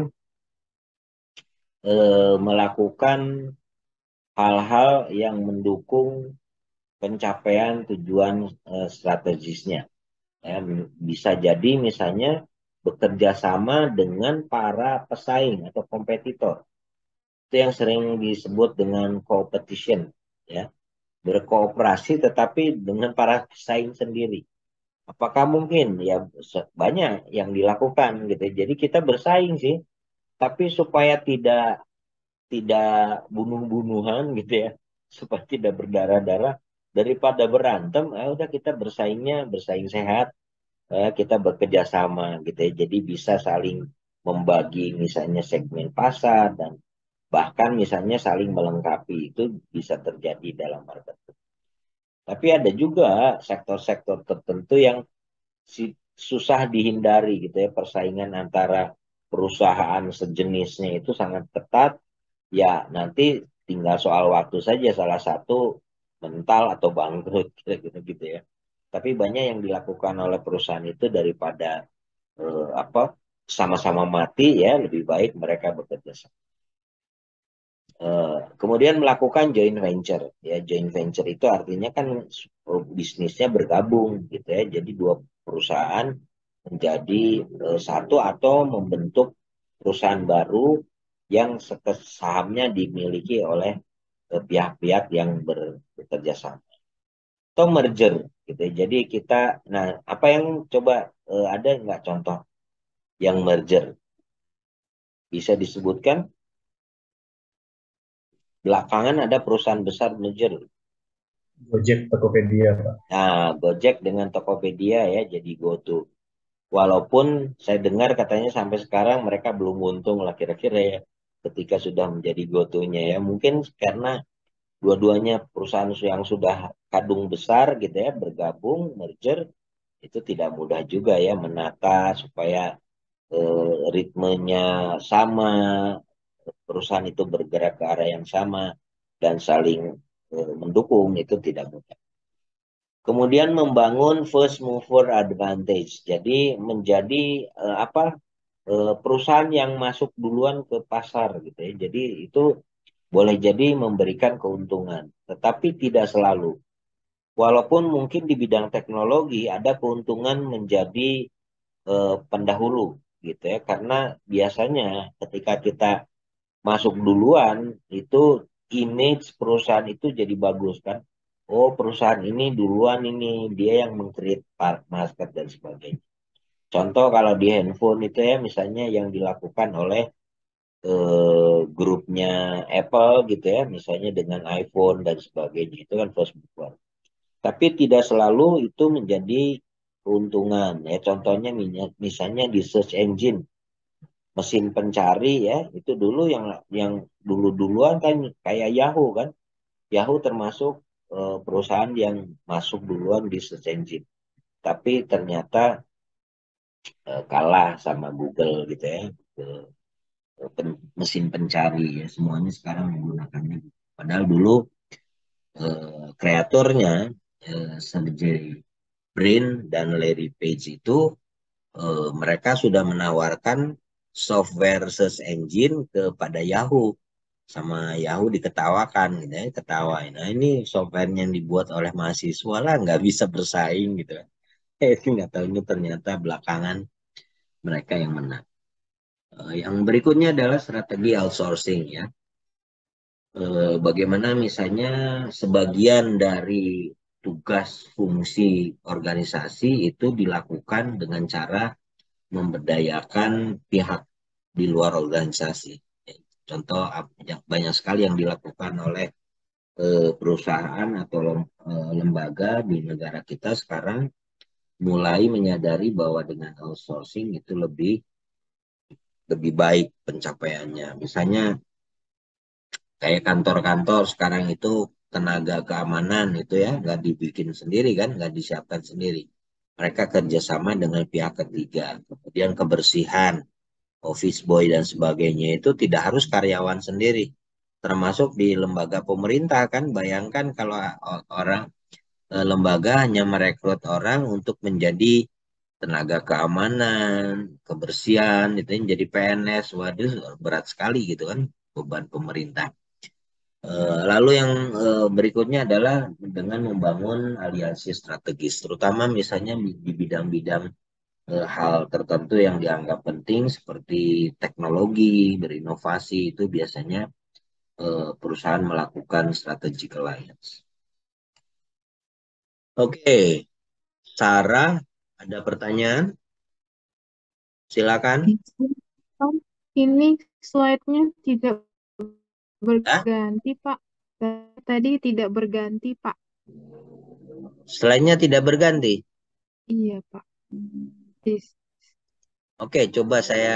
melakukan hal-hal yang mendukung pencapaian tujuan strategisnya. Ya, bisa jadi misalnya bekerja sama dengan para pesaing atau kompetitor. Itu yang sering disebut dengan competition, ya. Berkooperasi tetapi dengan para pesaing sendiri. Apakah mungkin? Ya banyak yang dilakukan gitu. Jadi kita bersaing sih, tapi supaya tidak tidak bunuh-bunuhan gitu ya, supaya tidak berdarah-darah daripada berantem, udah kita bersaingnya bersaing sehat, kita bekerja sama gitu ya. Jadi bisa saling membagi misalnya segmen pasar dan bahkan misalnya saling melengkapi itu bisa terjadi dalam market. Tapi ada juga sektor-sektor tertentu yang susah dihindari gitu ya, persaingan antara perusahaan sejenisnya itu sangat ketat. Ya nanti tinggal soal waktu saja salah satu mental atau bangkrut gitu gitu ya. Tapi banyak yang dilakukan oleh perusahaan itu daripada apa sama-sama mati ya lebih baik mereka bekerja sama. Kemudian melakukan joint venture ya, joint venture itu artinya kan bisnisnya bergabung gitu ya, jadi dua perusahaan menjadi satu atau membentuk perusahaan baru yang sahamnya dimiliki oleh pihak-pihak yang bekerja sama atau merger gitu ya. Jadi kita, nah apa yang coba ada nggak contoh yang merger bisa disebutkan? Belakangan ada perusahaan besar merger. Gojek, Tokopedia, Pak. Nah, Gojek dengan Tokopedia ya jadi GoTo. Walaupun saya dengar katanya sampai sekarang mereka belum untung lah kira-kira ya ketika sudah menjadi GoTo-nya ya. Mungkin karena dua-duanya perusahaan yang sudah kadung besar gitu ya bergabung, merger, itu tidak mudah juga ya menata supaya ritmenya sama, perusahaan itu bergerak ke arah yang sama dan saling mendukung itu tidak mudah. Kemudian membangun first mover advantage. Jadi menjadi apa perusahaan yang masuk duluan ke pasar gitu ya. Jadi itu boleh jadi memberikan keuntungan, tetapi tidak selalu. Walaupun mungkin di bidang teknologi ada keuntungan menjadi pendahulu gitu ya, karena biasanya ketika kita masuk duluan itu image perusahaan itu jadi bagus kan. Oh, perusahaan ini duluan ini dia yang meng-create market dan sebagainya. Contoh kalau di handphone itu ya misalnya yang dilakukan oleh grupnya Apple gitu ya, misalnya dengan iPhone dan sebagainya itu kan first mover. Tapi tidak selalu itu menjadi keuntungan ya. Contohnya misalnya di search engine, mesin pencari ya, itu dulu yang dulu-duluan kan kayak Yahoo kan. Yahoo termasuk perusahaan yang masuk duluan di search engine. Tapi ternyata kalah sama Google gitu ya. Mesin pencari ya semuanya sekarang menggunakannya. Padahal dulu kreatornya Sergey Brin dan Larry Page itu mereka sudah menawarkan software search engine kepada Yahoo, sama Yahoo diketawakan gitu ya, ketawain. Nah ini software yang dibuat oleh mahasiswa lah nggak bisa bersaing gitu kan. Nggak tahu ini ternyata belakangan mereka yang menang. Yang berikutnya adalah strategi outsourcing ya. Bagaimana misalnya sebagian dari tugas fungsi organisasi itu dilakukan dengan cara memberdayakan pihak di luar organisasi. Contoh banyak sekali yang dilakukan oleh perusahaan atau lembaga di negara kita sekarang mulai menyadari bahwa dengan outsourcing itu lebih lebih baik pencapaiannya. Misalnya kayak kantor-kantor sekarang itu tenaga keamanan itu ya, nggak dibikin sendiri kan, nggak disiapkan sendiri. Mereka kerjasama dengan pihak ketiga. Kemudian kebersihan, office boy dan sebagainya itu tidak harus karyawan sendiri. Termasuk di lembaga pemerintah kan, bayangkan kalau orang lembaga hanya merekrut orang untuk menjadi tenaga keamanan, kebersihan, itu yang jadi PNS, waduh berat sekali gitu kan beban pemerintah. Lalu yang berikutnya adalah dengan membangun aliansi strategis, terutama misalnya di bidang-bidang hal tertentu yang dianggap penting seperti teknologi, berinovasi, itu biasanya perusahaan melakukan strategic alliance. Oke, Sarah, ada pertanyaan? Silakan. Ini slide-nya tidak Ya, berganti, Pak. Tadi tidak berganti, Pak. slide-nya tidak berganti. Iya, Pak. Yes. Oke, coba saya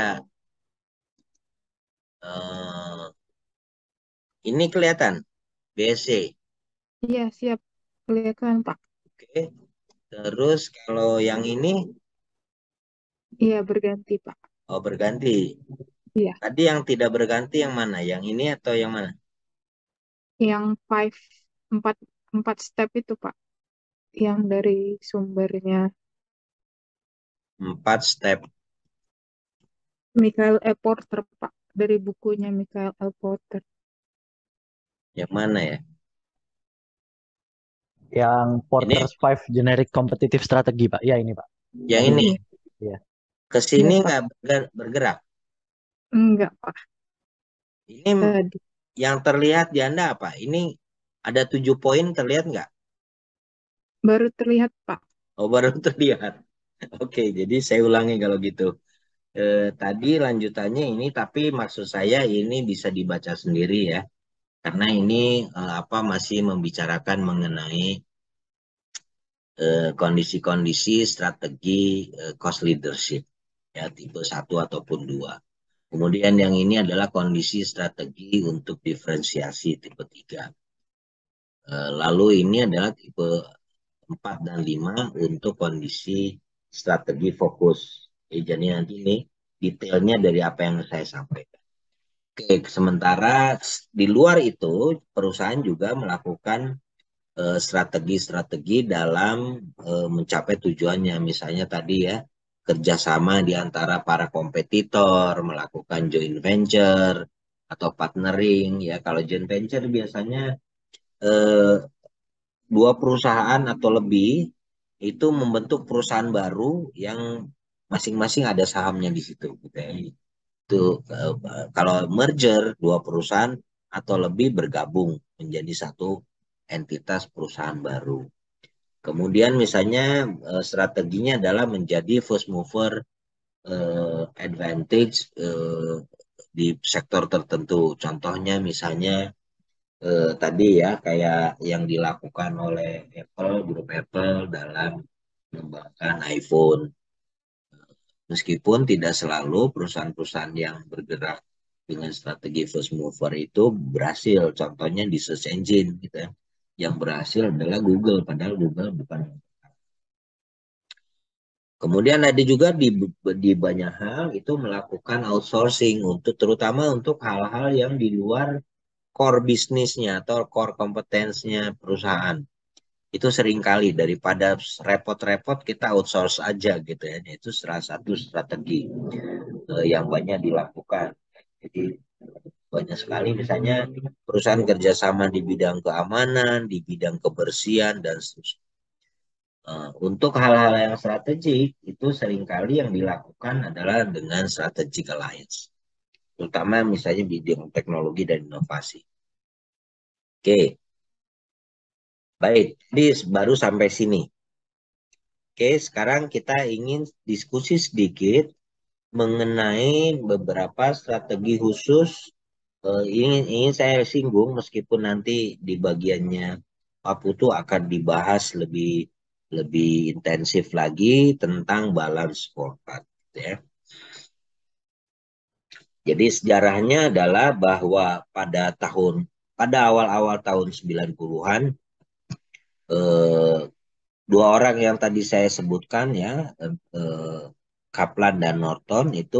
eh, ini kelihatan BSC. Iya, siap. Kelihatan, Pak. Oke. Terus kalau yang ini Iya, berganti, Pak. oh berganti. Iya, Tadi yang tidak berganti yang mana? Yang ini atau yang mana? yang empat, empat step itu, Pak. Yang dari sumbernya Empat step. Michael L. Porter, Pak. Dari bukunya Michael L. Porter. Yang mana ya? Yang Ini, Porter's Five Generic Competitive Strategy, Pak. Ya, ini, Pak. yang Yang ini. Iya, Iya. Ke iya, sini Pak. nggak bergerak. Enggak, Pak. Ini Tadi. yang terlihat di Anda apa? Ini ada 7 poin terlihat nggak? Baru terlihat, Pak. Oh, baru terlihat. Oke, jadi saya ulangi kalau gitu. Tadi lanjutannya ini, tapi maksud saya ini bisa dibaca sendiri ya. Karena ini apa masih membicarakan mengenai kondisi-kondisi strategi cost leadership ya tipe 1 ataupun 2. Kemudian yang ini adalah kondisi strategi untuk diferensiasi tipe 3. Lalu ini adalah tipe 4 dan 5 untuk kondisi strategi fokus. Jadi nanti ini detailnya dari apa yang saya sampaikan. Oke, sementara di luar itu perusahaan juga melakukan strategi-strategi dalam mencapai tujuannya. Misalnya tadi ya, kerjasama di antara para kompetitor, melakukan joint venture atau partnering. Ya, kalau joint venture biasanya eh, dua perusahaan atau lebih itu membentuk perusahaan baru yang masing-masing ada sahamnya di situ. Gitu ya. Itu kalau merger dua perusahaan atau lebih bergabung menjadi satu entitas perusahaan baru. Kemudian misalnya strateginya adalah menjadi first mover advantage di sektor tertentu. Contohnya misalnya tadi ya kayak yang dilakukan oleh Apple, grup Apple dalam mengembangkan iPhone. Meskipun tidak selalu perusahaan-perusahaan yang bergerak dengan strategi first mover itu berhasil. Contohnya di search engine gitu ya. Yang berhasil adalah Google, padahal Google bukan. Kemudian ada juga di banyak hal itu melakukan outsourcing untuk terutama untuk hal-hal yang di luar core bisnisnya atau core kompetensinya perusahaan. Itu seringkali daripada repot-repot kita outsource aja gitu ya. Itu salah satu strategi yang banyak dilakukan. Jadi banyak sekali misalnya perusahaan kerjasama di bidang keamanan, di bidang kebersihan dan seterusnya. Untuk hal-hal yang strategik itu seringkali yang dilakukan adalah dengan strategic alliance, terutama misalnya bidang teknologi dan inovasi. Oke, baik, ini baru sampai sini. Oke, sekarang kita ingin diskusi sedikit mengenai beberapa strategi khusus. Ingin saya singgung meskipun nanti di bagiannya Pak Putu akan dibahas lebih lebih intensif lagi tentang balance scorecard, gitu ya. Jadi sejarahnya adalah bahwa pada tahun pada awal-awal tahun 90-an, eh, dua orang yang tadi saya sebutkan ya, Kaplan dan Norton itu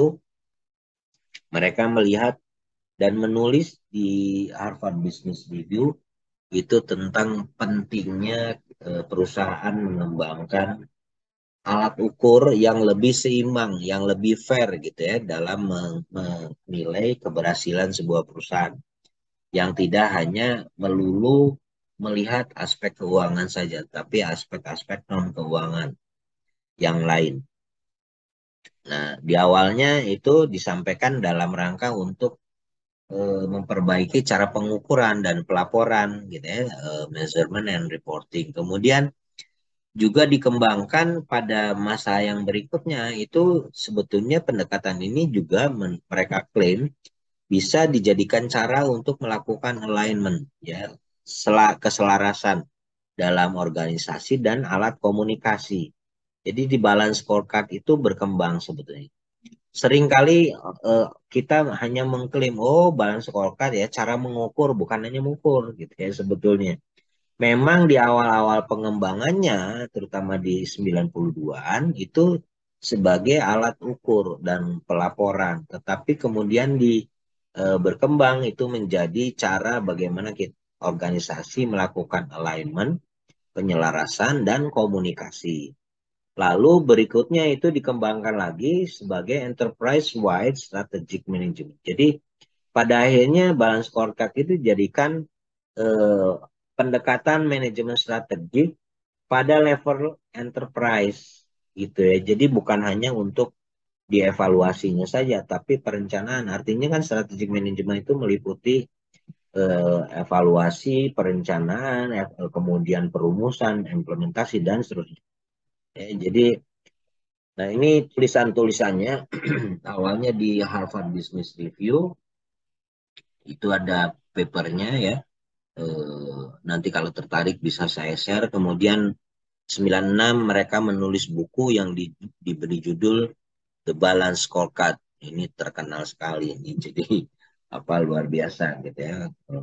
mereka melihat dan menulis di Harvard Business Review itu tentang pentingnya perusahaan mengembangkan alat ukur yang lebih seimbang, yang lebih fair gitu ya dalam menilai keberhasilan sebuah perusahaan yang tidak hanya melulu melihat aspek keuangan saja, tapi aspek-aspek non keuangan yang lain. Nah, di awalnya itu disampaikan dalam rangka untuk memperbaiki cara pengukuran dan pelaporan gitu ya, measurement and reporting. Kemudian juga dikembangkan pada masa yang berikutnya itu sebetulnya pendekatan ini juga mereka klaim bisa dijadikan cara untuk melakukan alignment ya, keselarasan dalam organisasi dan alat komunikasi. Jadi di balance scorecard itu berkembang sebetulnya. Seringkali kita hanya mengklaim, oh balance scorecard ya cara mengukur, bukan hanya mengukur gitu ya sebetulnya. Memang di awal-awal pengembangannya, terutama di 92-an, itu sebagai alat ukur dan pelaporan. Tetapi kemudian berkembang itu menjadi cara bagaimana kita, organisasi melakukan alignment, penyelarasan, dan komunikasi. Lalu berikutnya itu dikembangkan lagi sebagai enterprise-wide strategic management. Jadi pada akhirnya balance scorecard itu dijadikan eh, pendekatan manajemen strategik pada level enterprise gitu ya. Jadi bukan hanya untuk dievaluasinya saja, tapi perencanaan. Artinya kan strategic management itu meliputi evaluasi, perencanaan, kemudian perumusan, implementasi dan seterusnya. Ya, jadi, nah ini tulisan-tulisannya awalnya di Harvard Business Review itu ada papernya ya. Nanti kalau tertarik bisa saya share. Kemudian 96 mereka menulis buku yang diberi judul The Balance Scorecard. Ini terkenal sekali ini. Jadi apa luar biasa gitu ya.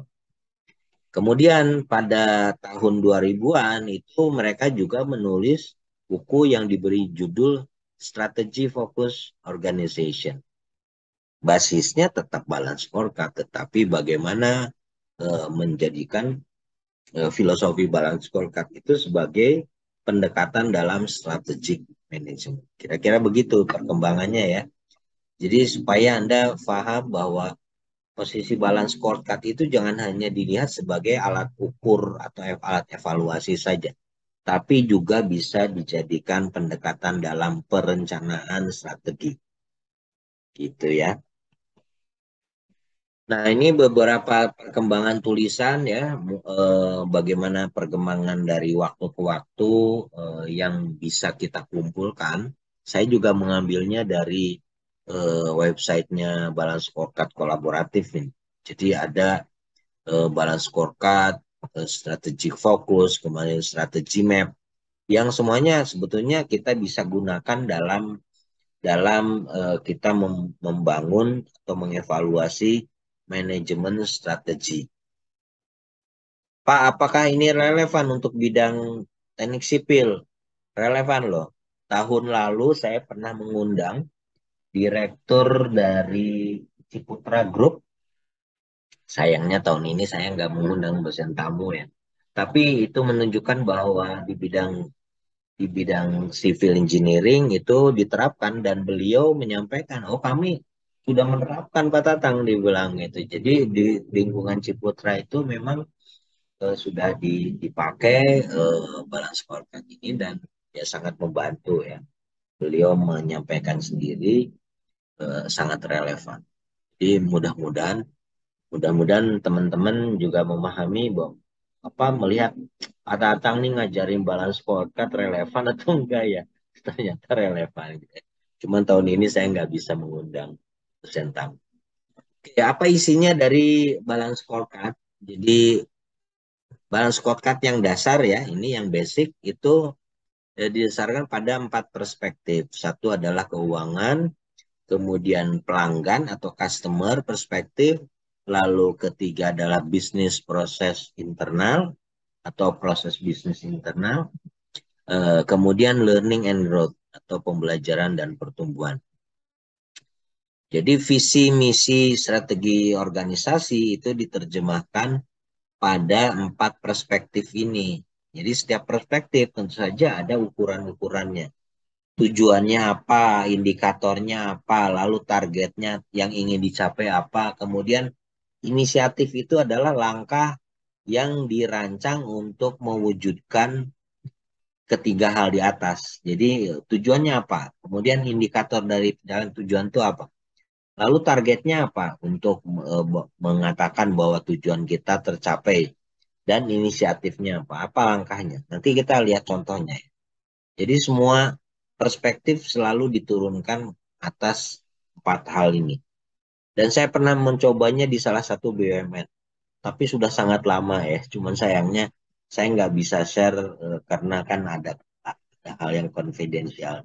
Kemudian pada tahun 2000-an itu mereka juga menulis buku yang diberi judul Strategy Focus Organization. Basisnya tetap balance scorecard, tetapi bagaimana menjadikan filosofi balance scorecard itu sebagai pendekatan dalam strategic management. Kira-kira begitu perkembangannya ya. Jadi supaya Anda paham bahwa posisi balance scorecard itu jangan hanya dilihat sebagai alat ukur atau alat evaluasi saja, tapi juga bisa dijadikan pendekatan dalam perencanaan strategi. Gitu ya. Nah, ini beberapa perkembangan tulisan ya, bagaimana perkembangan dari waktu ke waktu yang bisa kita kumpulkan. Saya juga mengambilnya dari websitenya Balance Scorecard Kolaboratif ini. Jadi ada Balance Scorecard, Strategic Focus, kemudian Strategy Map, yang semuanya sebetulnya kita bisa gunakan dalam kita membangun atau mengevaluasi manajemen strategi. Pak, apakah ini relevan untuk bidang teknik sipil? Relevan loh. Tahun lalu saya pernah mengundang direktur dari Ciputra Group. Sayangnya tahun ini saya nggak mengundang dosen tamu ya. Tapi itu menunjukkan bahwa di bidang civil engineering itu diterapkan dan beliau menyampaikan, oh kami sudah menerapkan Pak Tatang dibilang itu. Jadi di lingkungan Ciputra itu memang sudah dipakai balance scorecard ini dan ya sangat membantu ya. Beliau menyampaikan sendiri sangat relevan. Jadi mudah-mudahan teman-teman juga memahami bahwa apa melihat Pak Tatang nih ngajarin balance scorecard relevan atau enggak ya? Ternyata relevan. Gitu ya. Cuman tahun ini saya nggak bisa mengundang dosen tamu. Oke, apa isinya dari balance scorecard? Jadi balance scorecard yang dasar ya, ini yang basic itu didasarkan pada 4 perspektif. Satu adalah keuangan, kemudian pelanggan atau customer perspektif, lalu ketiga adalah bisnis proses internal atau proses bisnis internal, kemudian learning and growth atau pembelajaran dan pertumbuhan. Jadi visi, misi, strategi organisasi itu diterjemahkan pada 4 perspektif ini. Jadi setiap perspektif tentu saja ada ukuran-ukurannya. Tujuannya apa, indikatornya apa, lalu targetnya yang ingin dicapai apa. Kemudian inisiatif itu adalah langkah yang dirancang untuk mewujudkan ketiga hal di atas. Jadi tujuannya apa? Kemudian indikator dari jalan tujuan itu apa? Lalu targetnya apa untuk mengatakan bahwa tujuan kita tercapai dan inisiatifnya apa? Apa langkahnya? Nanti kita lihat contohnya. Jadi semua perspektif selalu diturunkan atas 4 hal ini. Dan saya pernah mencobanya di salah satu BUMN, tapi sudah sangat lama ya. Cuman sayangnya saya nggak bisa share karena kan ada hal yang konfidensial.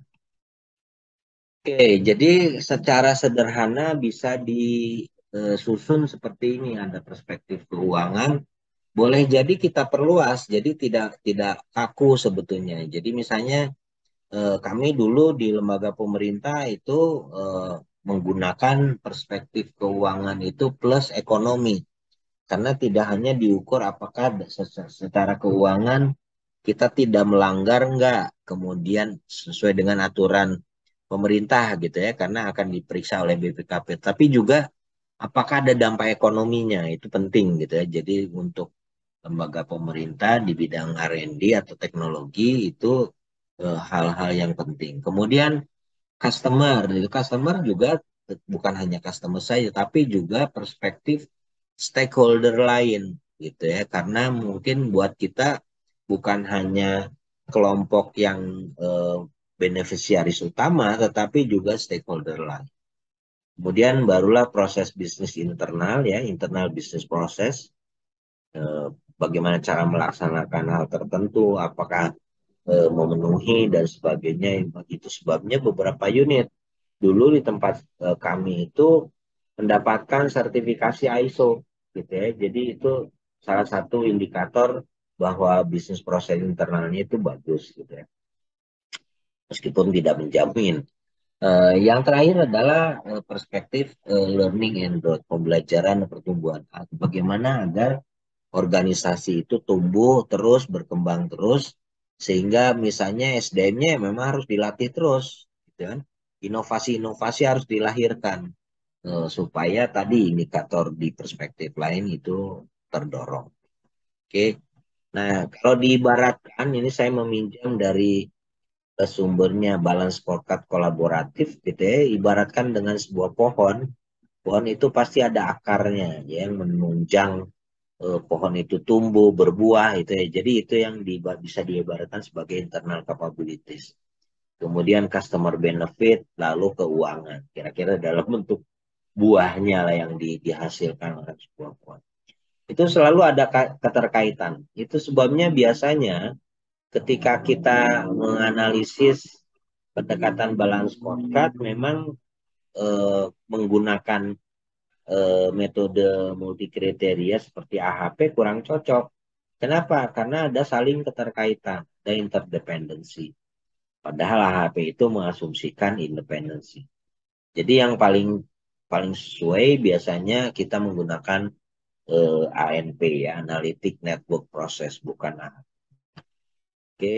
Oke, jadi secara sederhana bisa disusun seperti ini. Ada perspektif keuangan, boleh jadi kita perluas, jadi tidak kaku sebetulnya. Jadi misalnya kami dulu di lembaga pemerintah itu menggunakan perspektif keuangan itu plus ekonomi. Karena tidak hanya diukur apakah secara keuangan kita tidak melanggar enggak, kemudian sesuai dengan aturan pemerintah gitu ya, karena akan diperiksa oleh BPKP. Tapi juga apakah ada dampak ekonominya, itu penting gitu ya. Jadi untuk lembaga pemerintah di bidang R&D atau teknologi itu hal-hal yang penting. Kemudian customer juga bukan hanya customer saja, tapi juga perspektif stakeholder lain gitu ya. Karena mungkin buat kita bukan hanya kelompok yang beneficiaris utama, tetapi juga stakeholder lain. Kemudian barulah proses bisnis internal ya, internal bisnis proses. Bagaimana cara melaksanakan hal tertentu, apakah memenuhi dan sebagainya. Itu sebabnya beberapa unit dulu di tempat kami itu mendapatkan sertifikasi ISO gitu ya. Jadi itu salah satu indikator bahwa bisnis proses internalnya itu bagus gitu ya. Meskipun tidak menjamin. Yang terakhir adalah perspektif learning and growth, pembelajaran dan pertumbuhan. Bagaimana agar organisasi itu tumbuh terus, berkembang terus, sehingga misalnya SDM-nya memang harus dilatih terus, gitu kan? Inovasi-inovasi harus dilahirkan supaya tadi indikator di perspektif lain itu terdorong. Oke, nah kalau diibaratkan ini saya meminjam dari sumbernya balance scorecard kolaboratif, gitu ya, ibaratkan dengan sebuah pohon. Pohon itu pasti ada akarnya ya, yang menunjang pohon itu tumbuh, berbuah itu ya. Jadi itu yang bisa diibaratkan sebagai internal capabilities. Kemudian customer benefit, lalu keuangan. Kira-kira dalam bentuk buahnya lah yang dihasilkan oleh sebuah pohon. Itu selalu ada keterkaitan. Itu sebabnya biasanya ketika kita menganalisis pendekatan balance scorecard memang menggunakan metode multikriteria seperti AHP kurang cocok. Kenapa? Karena ada saling keterkaitan, ada interdependency. Padahal AHP itu mengasumsikan independensi. Jadi yang paling paling sesuai biasanya kita menggunakan ANP ya, Analytic Network Process, bukan AHP. Oke.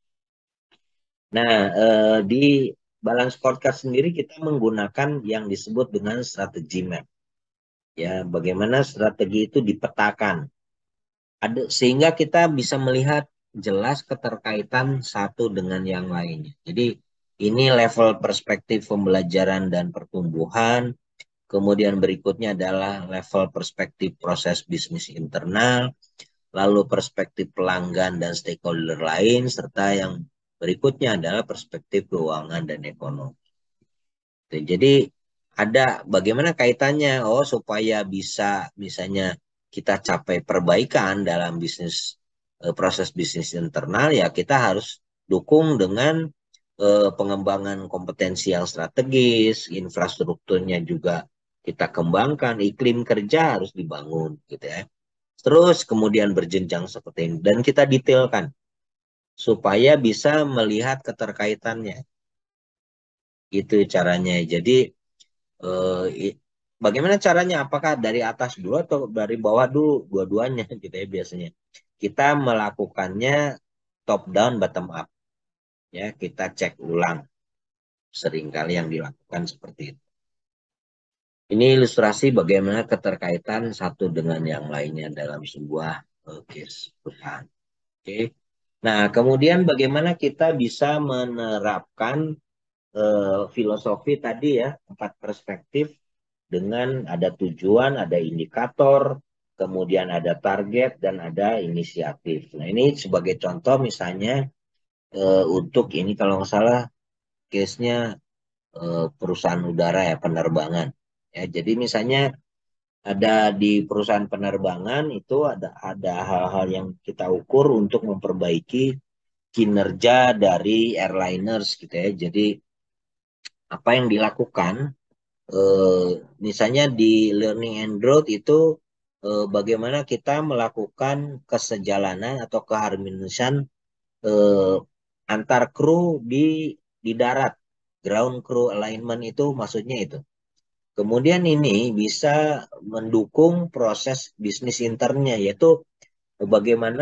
Nah, di balance scorecard sendiri kita menggunakan yang disebut dengan strategi map. Ya, bagaimana strategi itu dipetakan. Sehingga kita bisa melihat jelas keterkaitan satu dengan yang lainnya. Jadi ini level perspektif pembelajaran dan pertumbuhan. Kemudian berikutnya adalah level perspektif proses bisnis internal. Lalu perspektif pelanggan dan stakeholder lain. Serta yang berikutnya adalah perspektif keuangan dan ekonomi. Jadi ada bagaimana kaitannya? Oh, supaya bisa misalnya kita capai perbaikan dalam bisnis proses bisnis internal ya kita harus dukung dengan pengembangan kompetensi yang strategis, infrastrukturnya juga kita kembangkan, iklim kerja harus dibangun gitu ya. Terus kemudian berjenjang seperti ini dan kita detailkan supaya bisa melihat keterkaitannya. Itu caranya. Jadi eh, bagaimana caranya? Apakah dari atas dulu atau dari bawah dulu? Dua-duanya gitu ya biasanya. Kita melakukannya top down, bottom up. Ya, kita cek ulang. Seringkali yang dilakukan seperti itu. Ini ilustrasi bagaimana keterkaitan satu dengan yang lainnya dalam sebuah case perusahaan. Oke. Nah, kemudian bagaimana kita bisa menerapkan filosofi tadi ya, 4 perspektif dengan ada tujuan, ada indikator, kemudian ada target, dan ada inisiatif. Nah, ini sebagai contoh misalnya untuk ini kalau nggak salah case-nya perusahaan udara ya, penerbangan. Ya, jadi misalnya ada di perusahaan penerbangan itu ada hal-hal yang kita ukur untuk memperbaiki kinerja dari airliners gitu ya. Jadi apa yang dilakukan misalnya di learning and growth itu bagaimana kita melakukan kesejalanan atau keharmonisan eh, antar kru di darat. Ground crew alignment itu maksudnya itu. Kemudian ini bisa mendukung proses bisnis internnya, yaitu bagaimana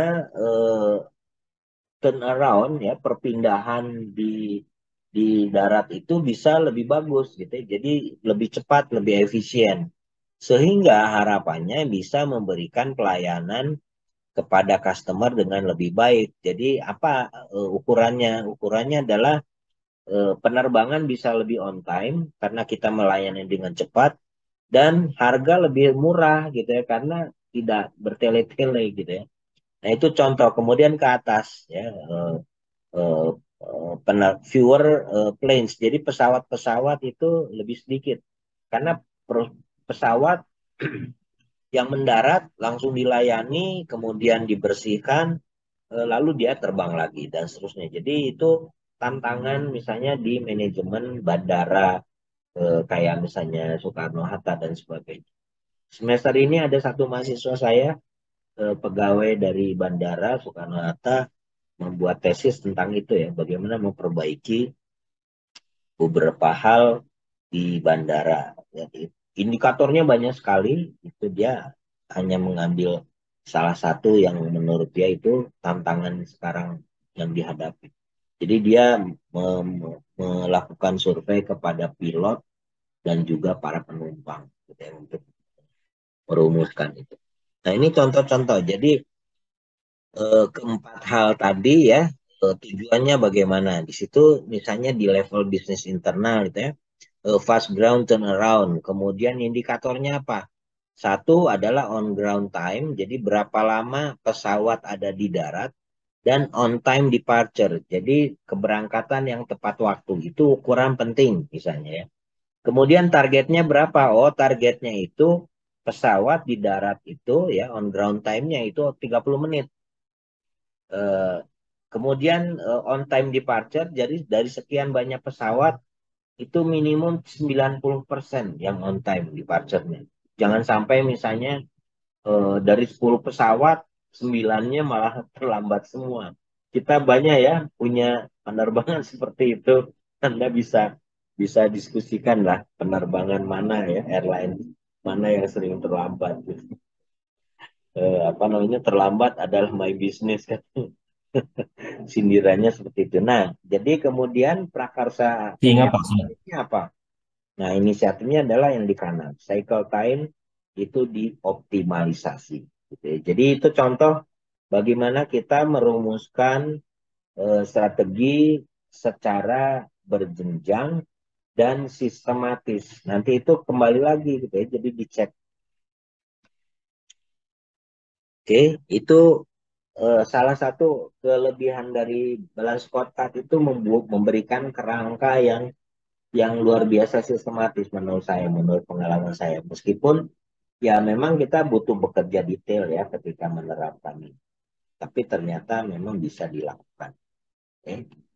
turnaround ya perpindahan di darat itu bisa lebih bagus gitu ya. Jadi lebih cepat, lebih efisien. Sehingga harapannya bisa memberikan pelayanan kepada customer dengan lebih baik. Jadi apa ukurannya? Ukurannya adalah penerbangan bisa lebih on time karena kita melayani dengan cepat dan harga lebih murah gitu ya karena tidak bertele-tele gitu ya. Nah, itu contoh. Kemudian ke atas ya eh, fewer planes. Jadi pesawat-pesawat itu lebih sedikit karena pesawat yang mendarat langsung dilayani, kemudian dibersihkan, lalu dia terbang lagi dan seterusnya. Jadi itu tantangan misalnya di manajemen bandara kayak misalnya Soekarno-Hatta dan sebagainya. Semester ini ada satu mahasiswa saya pegawai dari Bandara Soekarno-Hatta membuat tesis tentang itu ya, bagaimana memperbaiki beberapa hal di bandara. Jadi indikatornya banyak sekali, itu dia hanya mengambil salah satu yang menurut dia itu tantangan sekarang yang dihadapi. Jadi dia melakukan survei kepada pilot dan juga para penumpang gitu ya, untuk merumuskan itu. Nah ini contoh-contoh. Jadi keempat hal tadi ya tujuannya bagaimana? Di situ misalnya di level bisnis internal gitu ya, fast ground turnaround. Kemudian indikatornya apa? Satu adalah on ground time, jadi berapa lama pesawat ada di darat, dan on time departure, jadi keberangkatan yang tepat waktu. Itu ukuran penting misalnya ya. Kemudian targetnya berapa? Oh, targetnya itu pesawat di darat itu ya on ground time-nya itu 30 menit. Eh, Kemudian on time departure, jadi dari sekian banyak pesawat itu minimum 90% yang on time departure-nya. Jangan sampai misalnya dari 10 pesawat, 9-nya malah terlambat semua. Kita banyak ya punya penerbangan seperti itu. Anda bisa bisa diskusikan lah penerbangan mana ya, airline mana yang sering terlambat. Apa namanya terlambat adalah my business kan. Sindirannya seperti itu. Nah, jadi kemudian prakarsa Ingat Pak. inisiatifnya apa? Nah, inisiatifnya adalah yang di kanan. Cycle time itu dioptimalisasi. Gitu ya. Jadi itu contoh bagaimana kita merumuskan strategi secara berjenjang dan sistematis. Nanti itu kembali lagi gitu ya. Jadi dicek. Oke, itu salah satu kelebihan dari balance scorecard itu memberikan kerangka yang luar biasa sistematis menurut saya, menurut pengalaman saya. Meskipun ya memang kita butuh bekerja detail ya ketika menerapkan ini. Tapi ternyata memang bisa dilakukan. Oke.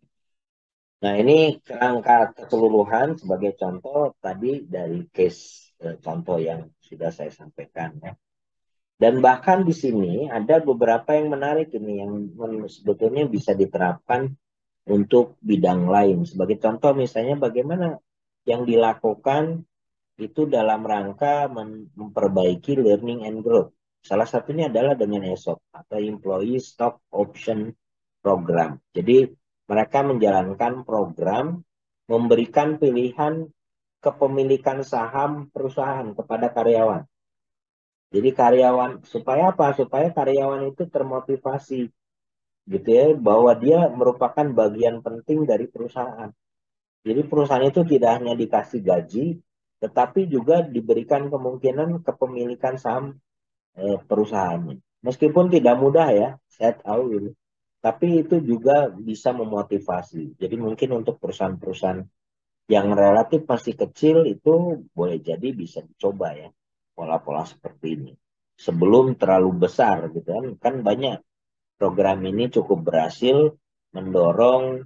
Nah ini kerangka keseluruhan sebagai contoh tadi dari case contoh yang sudah saya sampaikan ya. Dan bahkan di sini ada beberapa yang menarik ini yang sebetulnya bisa diterapkan untuk bidang lain. Sebagai contoh misalnya bagaimana yang dilakukan itu dalam rangka memperbaiki learning and growth. Salah satunya adalah dengan ESOP atau Employee Stock Option Program. Jadi mereka menjalankan program memberikan pilihan kepemilikan saham perusahaan kepada karyawan. Jadi karyawan supaya apa? Supaya karyawan itu termotivasi gitu ya bahwa dia merupakan bagian penting dari perusahaan. Jadi perusahaan itu tidak hanya dikasih gaji, tetapi juga diberikan kemungkinan kepemilikan saham perusahaannya. Meskipun tidak mudah ya, saya tahu ini. Tapi itu juga bisa memotivasi. Jadi mungkin untuk perusahaan-perusahaan yang relatif masih kecil itu boleh jadi bisa dicoba ya pola-pola seperti ini. Sebelum terlalu besar gitu kan, kan banyak program ini cukup berhasil mendorong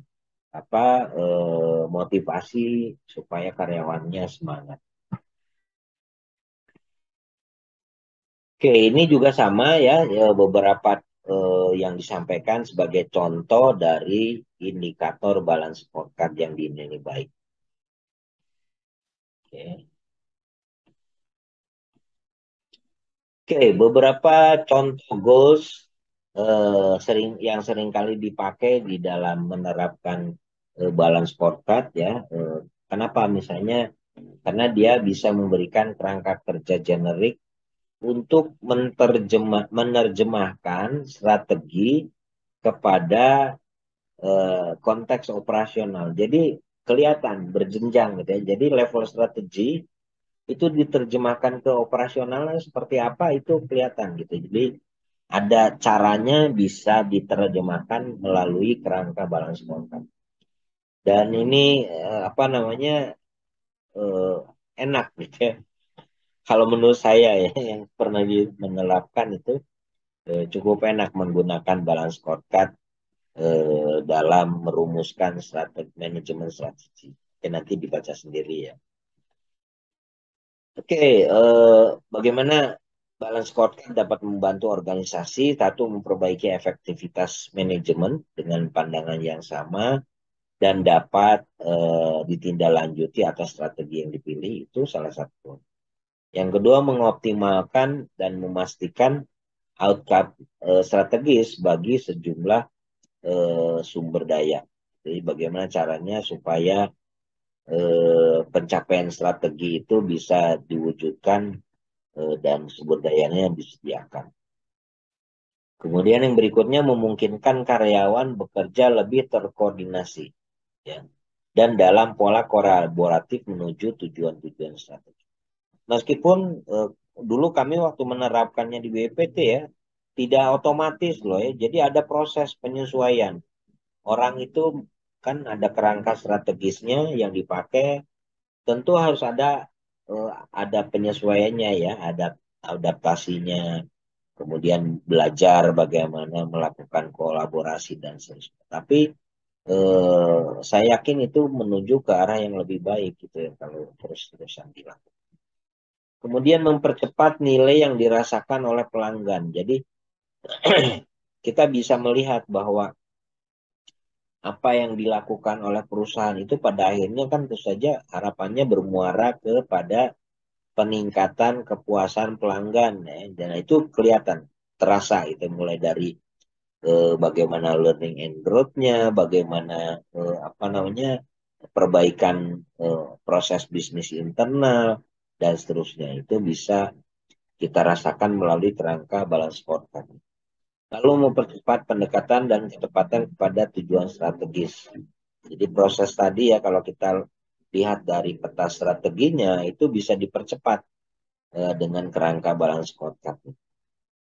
motivasi supaya karyawannya semangat. Oke, ini juga sama ya, beberapa yang disampaikan sebagai contoh dari indikator balance scorecard yang dinilai baik. Oke. Oke, beberapa contoh goals yang sering kali dipakai di dalam menerapkan balance scorecard ya. Kenapa misalnya? Karena dia bisa memberikan kerangka kerja generik untuk menerjemahkan strategi kepada konteks operasional. Jadi kelihatan berjenjang gitu ya. Jadi level strategi itu diterjemahkan ke operasionalnya seperti apa itu kelihatan gitu. Jadi ada caranya bisa diterjemahkan melalui kerangka balance scorecard. Dan ini enak gitu ya. Kalau menurut saya ya yang pernah menerapkan itu cukup enak menggunakan balance scorecard dalam merumuskan manajemen strategi. Oke, nanti dibaca sendiri ya. Oke, bagaimana balance scorecard dapat membantu organisasi satu memperbaiki efektivitas manajemen dengan pandangan yang sama dan dapat ditindaklanjuti atas strategi yang dipilih itu salah satu. Yang kedua mengoptimalkan dan memastikan outcome strategis bagi sejumlah sumber daya. Jadi bagaimana caranya supaya pencapaian strategi itu bisa diwujudkan dan sumber dayanya disediakan. Kemudian yang berikutnya memungkinkan karyawan bekerja lebih terkoordinasi ya, dan dalam pola kolaboratif menuju tujuan-tujuan strategi. Meskipun dulu kami waktu menerapkannya di BPT ya, tidak otomatis loh ya. Jadi ada proses penyesuaian. Orang itu kan ada kerangka strategisnya yang dipakai, tentu harus ada penyesuaiannya ya, ada adaptasinya, kemudian belajar bagaimana melakukan kolaborasi dan seterusnya. Tapi saya yakin itu menuju ke arah yang lebih baik gitu ya kalau terus-terusan dilakukan. Kemudian mempercepat nilai yang dirasakan oleh pelanggan. Jadi kita bisa melihat bahwa apa yang dilakukan oleh perusahaan itu pada akhirnya kan tentu saja harapannya bermuara kepada peningkatan kepuasan pelanggan ya. Dan itu kelihatan terasa itu mulai dari bagaimana learning and growth-nya, bagaimana perbaikan proses bisnis internal dan seterusnya itu bisa kita rasakan melalui kerangka balance scorecard. Lalu mempercepat pendekatan dan kecepatan kepada tujuan strategis. Jadi proses tadi ya kalau kita lihat dari peta strateginya itu bisa dipercepat dengan kerangka balance scorecard.